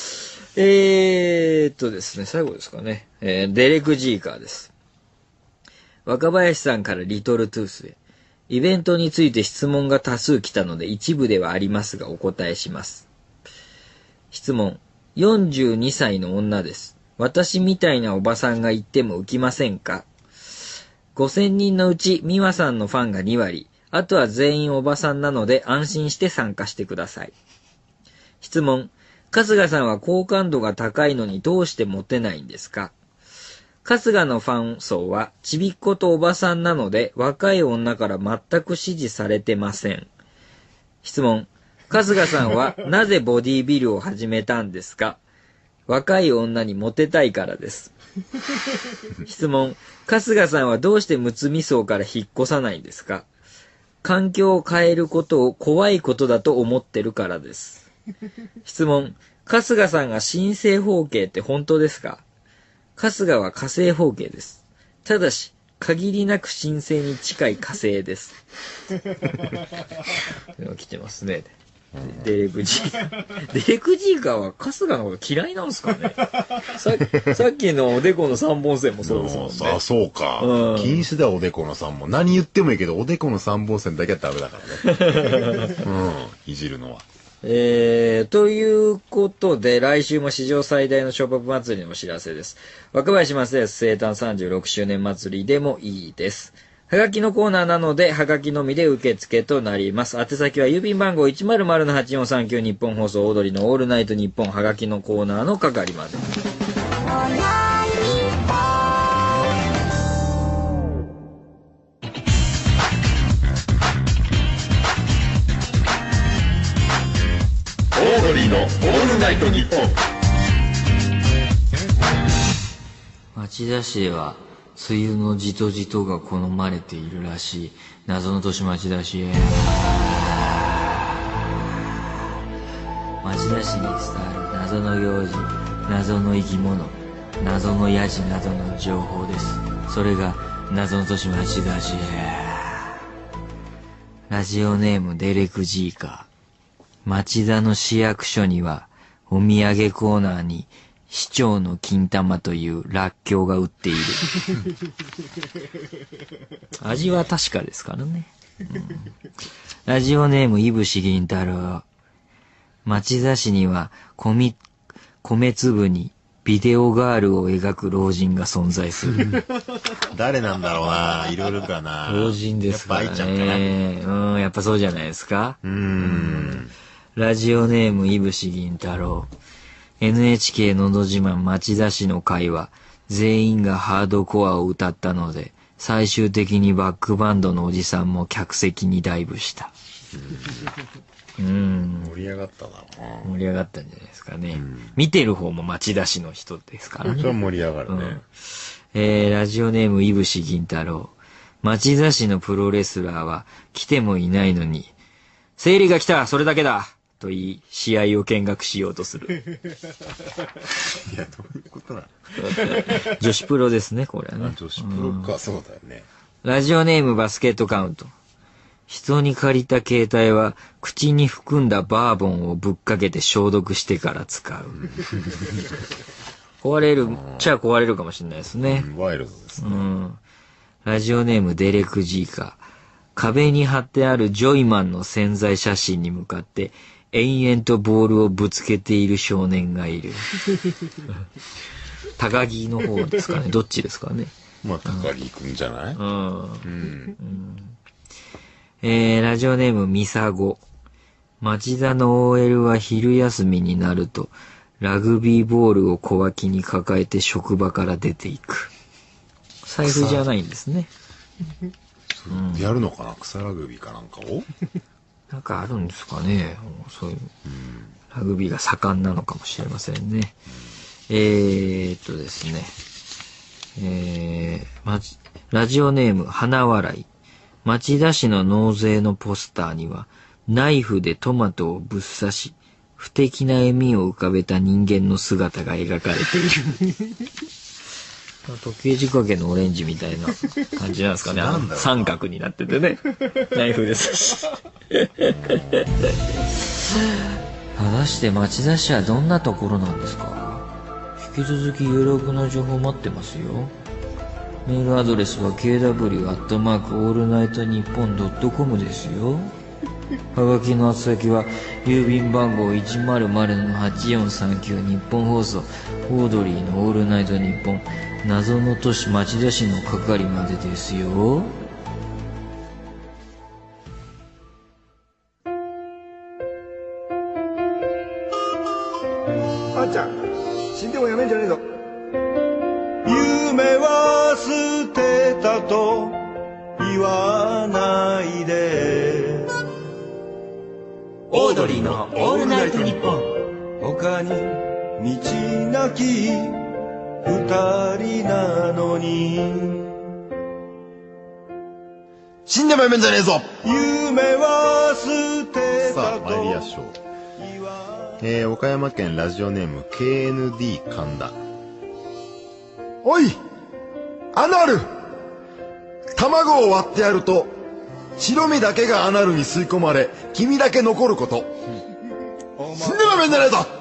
B: えーっとですね、最後ですかね。えー、デレク・ジーカーです。若林さんからリトルトゥースへ。イベントについて質問が多数来たので一部ではありますがお答えします。質問。よんじゅうにさいの女です。私みたいなおばさんが言っても浮きませんか？ ごせん 人のうち美和さんのファンがにわり、あとは全員おばさんなので安心して参加してください。質問。春日さんは好感度が高いのにどうしてモテないんですか？春日のファン層はちびっ子とおばさんなので若い女から全く支持されてません。質問。春日さんはなぜボディビルを始めたんですか？若い女にモテたいからです。質問。春日さんはどうしてむつみ荘から引っ越さないんですか？環境を変えることを怖いことだと思ってるからです。質問。春日さんが新正方形って本当ですか？春日は火星方形です。ただし、限りなく神聖に近い火星です。来てますね。デレク・ジーカー。デレク・ジーカーは春日のこと嫌いなんですかね。さ, さっきのおでこの三本線もそうですもんね。
A: あ、そうか。うん、禁止だ、おでこの三本。何言ってもいいけど、おでこの三本線だけはダメだからね。うん。いじるのは。
B: えー、ということで、来週も史上最大のショーパブ祭りのお知らせです。若林正康生誕さんじゅうろくしゅうねん祭りでもいいです。はがきのコーナーなので、はがきのみで受付となります。宛先は郵便番号 いちまるまるのはちよんさんきゅう 日本放送オードリーのオールナイトニッポンはがきのコーナーの係まで。
A: オードリーのオールナイトニッポン。
B: 町田市では梅雨のじとじとが好まれているらしい。謎の年町田市へ。町田市に伝わる謎の行事、謎の生き物、謎のヤジなどの情報です。それが謎の年町田市へ。ラジオネームデレク・ジーカー。町田の市役所にはお土産コーナーに市長の金玉というらっきょうが売っている。味は確かですからね。うん、ラジオネームいぶし銀太郎。町田市には米、米粒にビデオガールを描く老人が存在する。
A: 誰なんだろうな。いろいろかな。
B: 老人ですからね。やっぱ愛ちゃんかな。うん、やっぱそうじゃないですか。
A: うーん。
B: ラジオネームいぶし銀太郎。エヌエイチケー のど自慢町田市の会は全員がハードコアを歌ったので最終的にバックバンドのおじさんも客席にダイブした。 うん。
A: 盛り上がっただろうな。
B: 盛り上がったんじゃないですかね。うん、見てる方も町田市の人ですからね。
A: それは盛り上がるね。うん、
B: えー、ラジオネームいぶし銀太郎。町田市のプロレスラーは来てもいないのに、生理が来たそれだけだと言い、試合を見学しようとする。
A: いや、どういうことなの？
B: 女子プロですね、これはね。
A: 女子プロか、うん、そうだよね。
B: ラジオネームバスケットカウント。人に借りた携帯は口に含んだバーボンをぶっかけて消毒してから使う。壊れるっちゃ壊れるかもしれないですね。
A: うん、ワイルドですね。うん、
B: ラジオネームデレク・ジーカ。壁に貼ってあるジョイマンの宣材写真に向かって延々とボールをぶつけている少年がいる。高木の方ですかね。どっちですかね。
A: まあ高木くんじゃない？うん。うん
B: うんえー、ラジオネームミサゴ。町田の オーエル は昼休みになるとラグビーボールを小脇に抱えて職場から出ていく。財布じゃないんですね。
A: うん、やるのかな、草ラグビーかなんかを
B: なんかあるんですかね。そういう、うん、ラグビーが盛んなのかもしれませんね。うん、えーっとですね。えー、ま、ラジオネーム花笑い。町田市の納税のポスターにはナイフでトマトをぶっ刺し、不敵な笑みを浮かべた人間の姿が描かれている。時計仕掛けのオレンジみたいな感じなんですかね。あの三角になっててね。ナイフで刺し。果たして町田市はどんなところなんですか？引き続き有力な情報待ってますよ。メールアドレスは ケーダブリュー アットマーク オールナイトニッポン ドットコム ですよ。はがきの宛先は郵便番号 いちまるまるのはちよんさんきゅう 日本放送オードリーのオールナイトニッポン謎の都市町田市の係までですよ。
D: あんちゃん、死んでもやめんじゃねえぞ。夢は捨てたと言わないで。
C: オードリーのオールナイトニッポン。
D: 他に道なき二人なのに。
A: 死んでもやめんじゃねえぞ。
D: 夢は捨てたと。
A: さあ参りましょう。えー、岡山県ラジオネーム ケーエヌディー 神田。
D: おいアナル、卵を割ってやると白身だけがアナルに吸い込まれ黄身だけ残ること。死んでもやめんじゃねえぞ。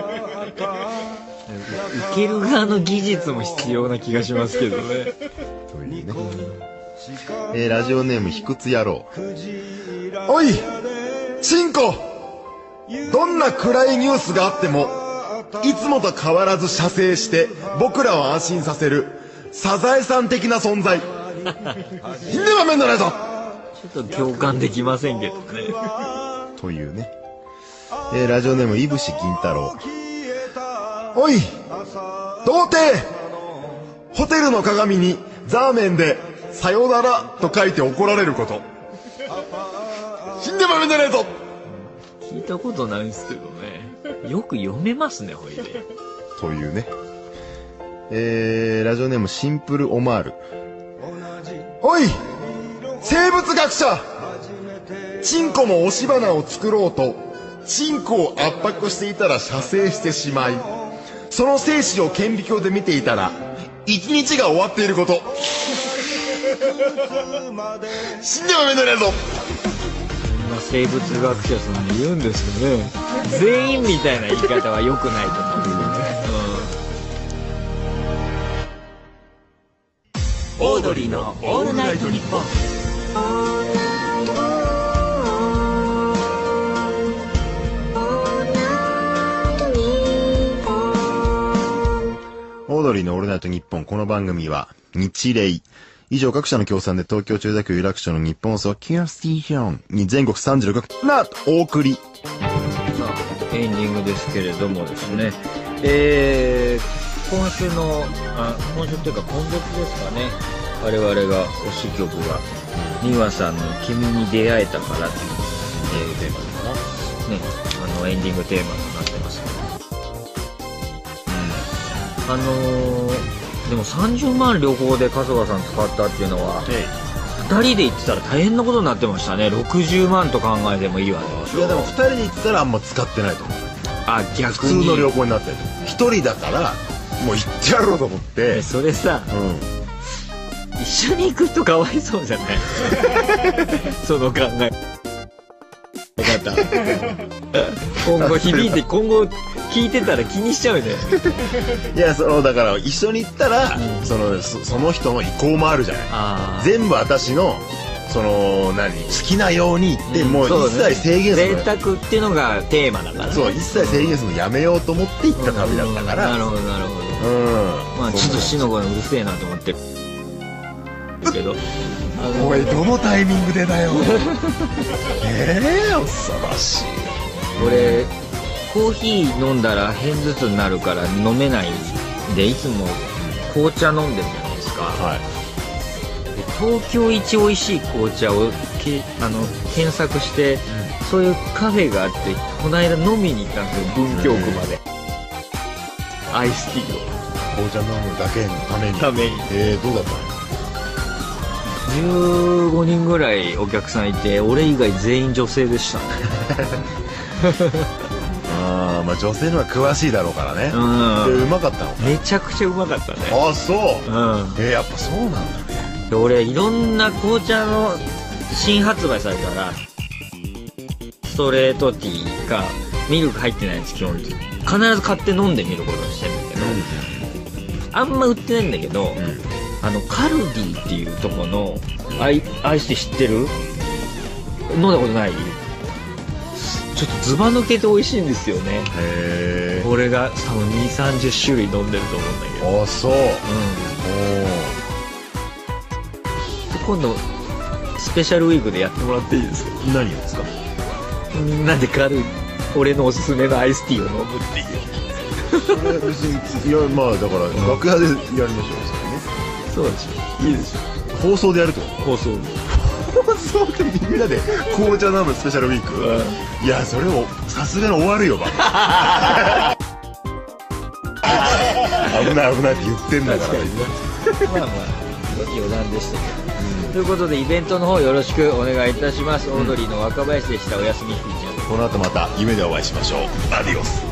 B: 受ける側の技術も必要な気がしますけどね。
A: というね、えー、ラジオネームひくつ野郎。
D: おいチンコ、どんな暗いニュースがあってもいつもと変わらず射精して僕らを安心させるサザエさん的な存在。死んでもやめんじゃねえぞ。
B: ちょっと共感できませんけどね。
A: というね、えー、ラジオネームいぶし銀太郎。
D: おい童貞、ホテルの鏡にザーメンでさよならと書いて怒られること。死んでもやめんじゃねえぞ。
B: 聞いたことないんですけどね。よく読めますね、ほいで。
A: というね、えー、ラジオネームシンプルオマール。
D: おい生物学者、チンコの押し花を作ろうとチンコを圧迫していたら射精してしまい、その精子を顕微鏡で見ていたら一日が終わっていること。死んでもやめんじゃねえぞ。
B: 生物学者さんに言うんですよね。全員みたいな言い方は良くないと思うんですよね。
C: うん、オードリーのオールナイトニッポン。
A: オードリーのオールナイトニッポン。この番組は日霊以上各社の協賛で東京千代田区有楽町の日本放送キュアステーションに全国さんじゅうろく局なお送り。さ
B: あエンディングですけれどもですね、えー、今週のあ今週というか今月ですかね、我々が推し曲が美和さんの君に出会えたからという、
A: いうテーマかな。
B: ね、あのエンディングテーマになってますけど、うん、あのー、でもさんじゅうまん旅行で春日さん使ったっていうのは、
A: え
B: ふたりで行ってたら大変なことになってましたね。ろくじゅうまんと考えてもいいわけ。
A: いやでもふたりで行ってたらあんま使ってないと思う。
B: あ、逆
A: 普通
B: に
A: の旅行になってる。ひとりだからもう行ってやろうと思って。
B: えそれさ、
A: うん、
B: 一緒に行く人かわいそうじゃないその考え方今後響いて今後聞いてたら気にしちゃうね。
A: いや、そのだから一緒に行ったら、うん、その そ, その人の意向もあるじゃない。
B: あ
A: 全部私のその何好きなように言って、うん、もう一切制限する、
B: 贅沢っていうのがテーマだから、ね、
A: そう一切制限するのやめようと思って行った旅だったから、
B: うん、なるほどなるほど、うん、まあちょっとしのこのうるせえなと思ってるけど
A: おいどのタイミングでだよええー、恐ろしい。
B: 俺コーヒー飲んだら片頭痛になるから飲めないんでいつも紅茶飲んでるじゃないですか、はい、東京一美味しい紅茶をけあの検索して、うん、そういうカフェがあってこの間飲みに行ったんですよ、文京区まで。アイスティーを
A: 紅茶飲むだけのために
B: ために
A: えー、どうだったの？
B: じゅうごにんぐらいお客さんいて俺以外全員女性でしたね
A: あ、まあ女性のは詳しいだろうからね。うん。でうまかったの？
B: めちゃくちゃうまかったね。
A: あ、そう。うん。えー、やっぱそうなんだね。
B: で俺いろんな紅茶の新発売されたらストレートティーかミルク入ってないやつ基本的に必ず買って飲んでみることにしてるんだけど、うん、あんま売ってないんだけど、うん、あのカルディっていうとこのアイ、アイスティー知ってる？飲んだことない？ちょっとズバ抜けて美味しいんですよね。へー。俺が多分にじゅう、さんじゅっ種類飲んでると思うんだけど。
A: あ、そう。うん。
B: お今度スペシャルウィークでやってもらっていいですか？
A: 何をですか？
B: みんなでカル俺のおすすめのアイスティーを飲むっていう。
A: それ別にいやまあだから楽屋でやりましょう、それね。
B: そうでしょ。いいでしょ。
A: 放送でやるってこと？
B: 放送で。
A: 放送でみんなで紅茶飲むスペシャルウィーク、うん、いやそれをさすがに終わるよバカ危ない危ないって言ってんだから
B: まあまあ余談でしたけど、うん、ということでイベントの方よろしくお願いいたします、うん、オードリーの若林でした。おやすみふーちゃん。
A: この後また夢でお会いしましょう。アディオス。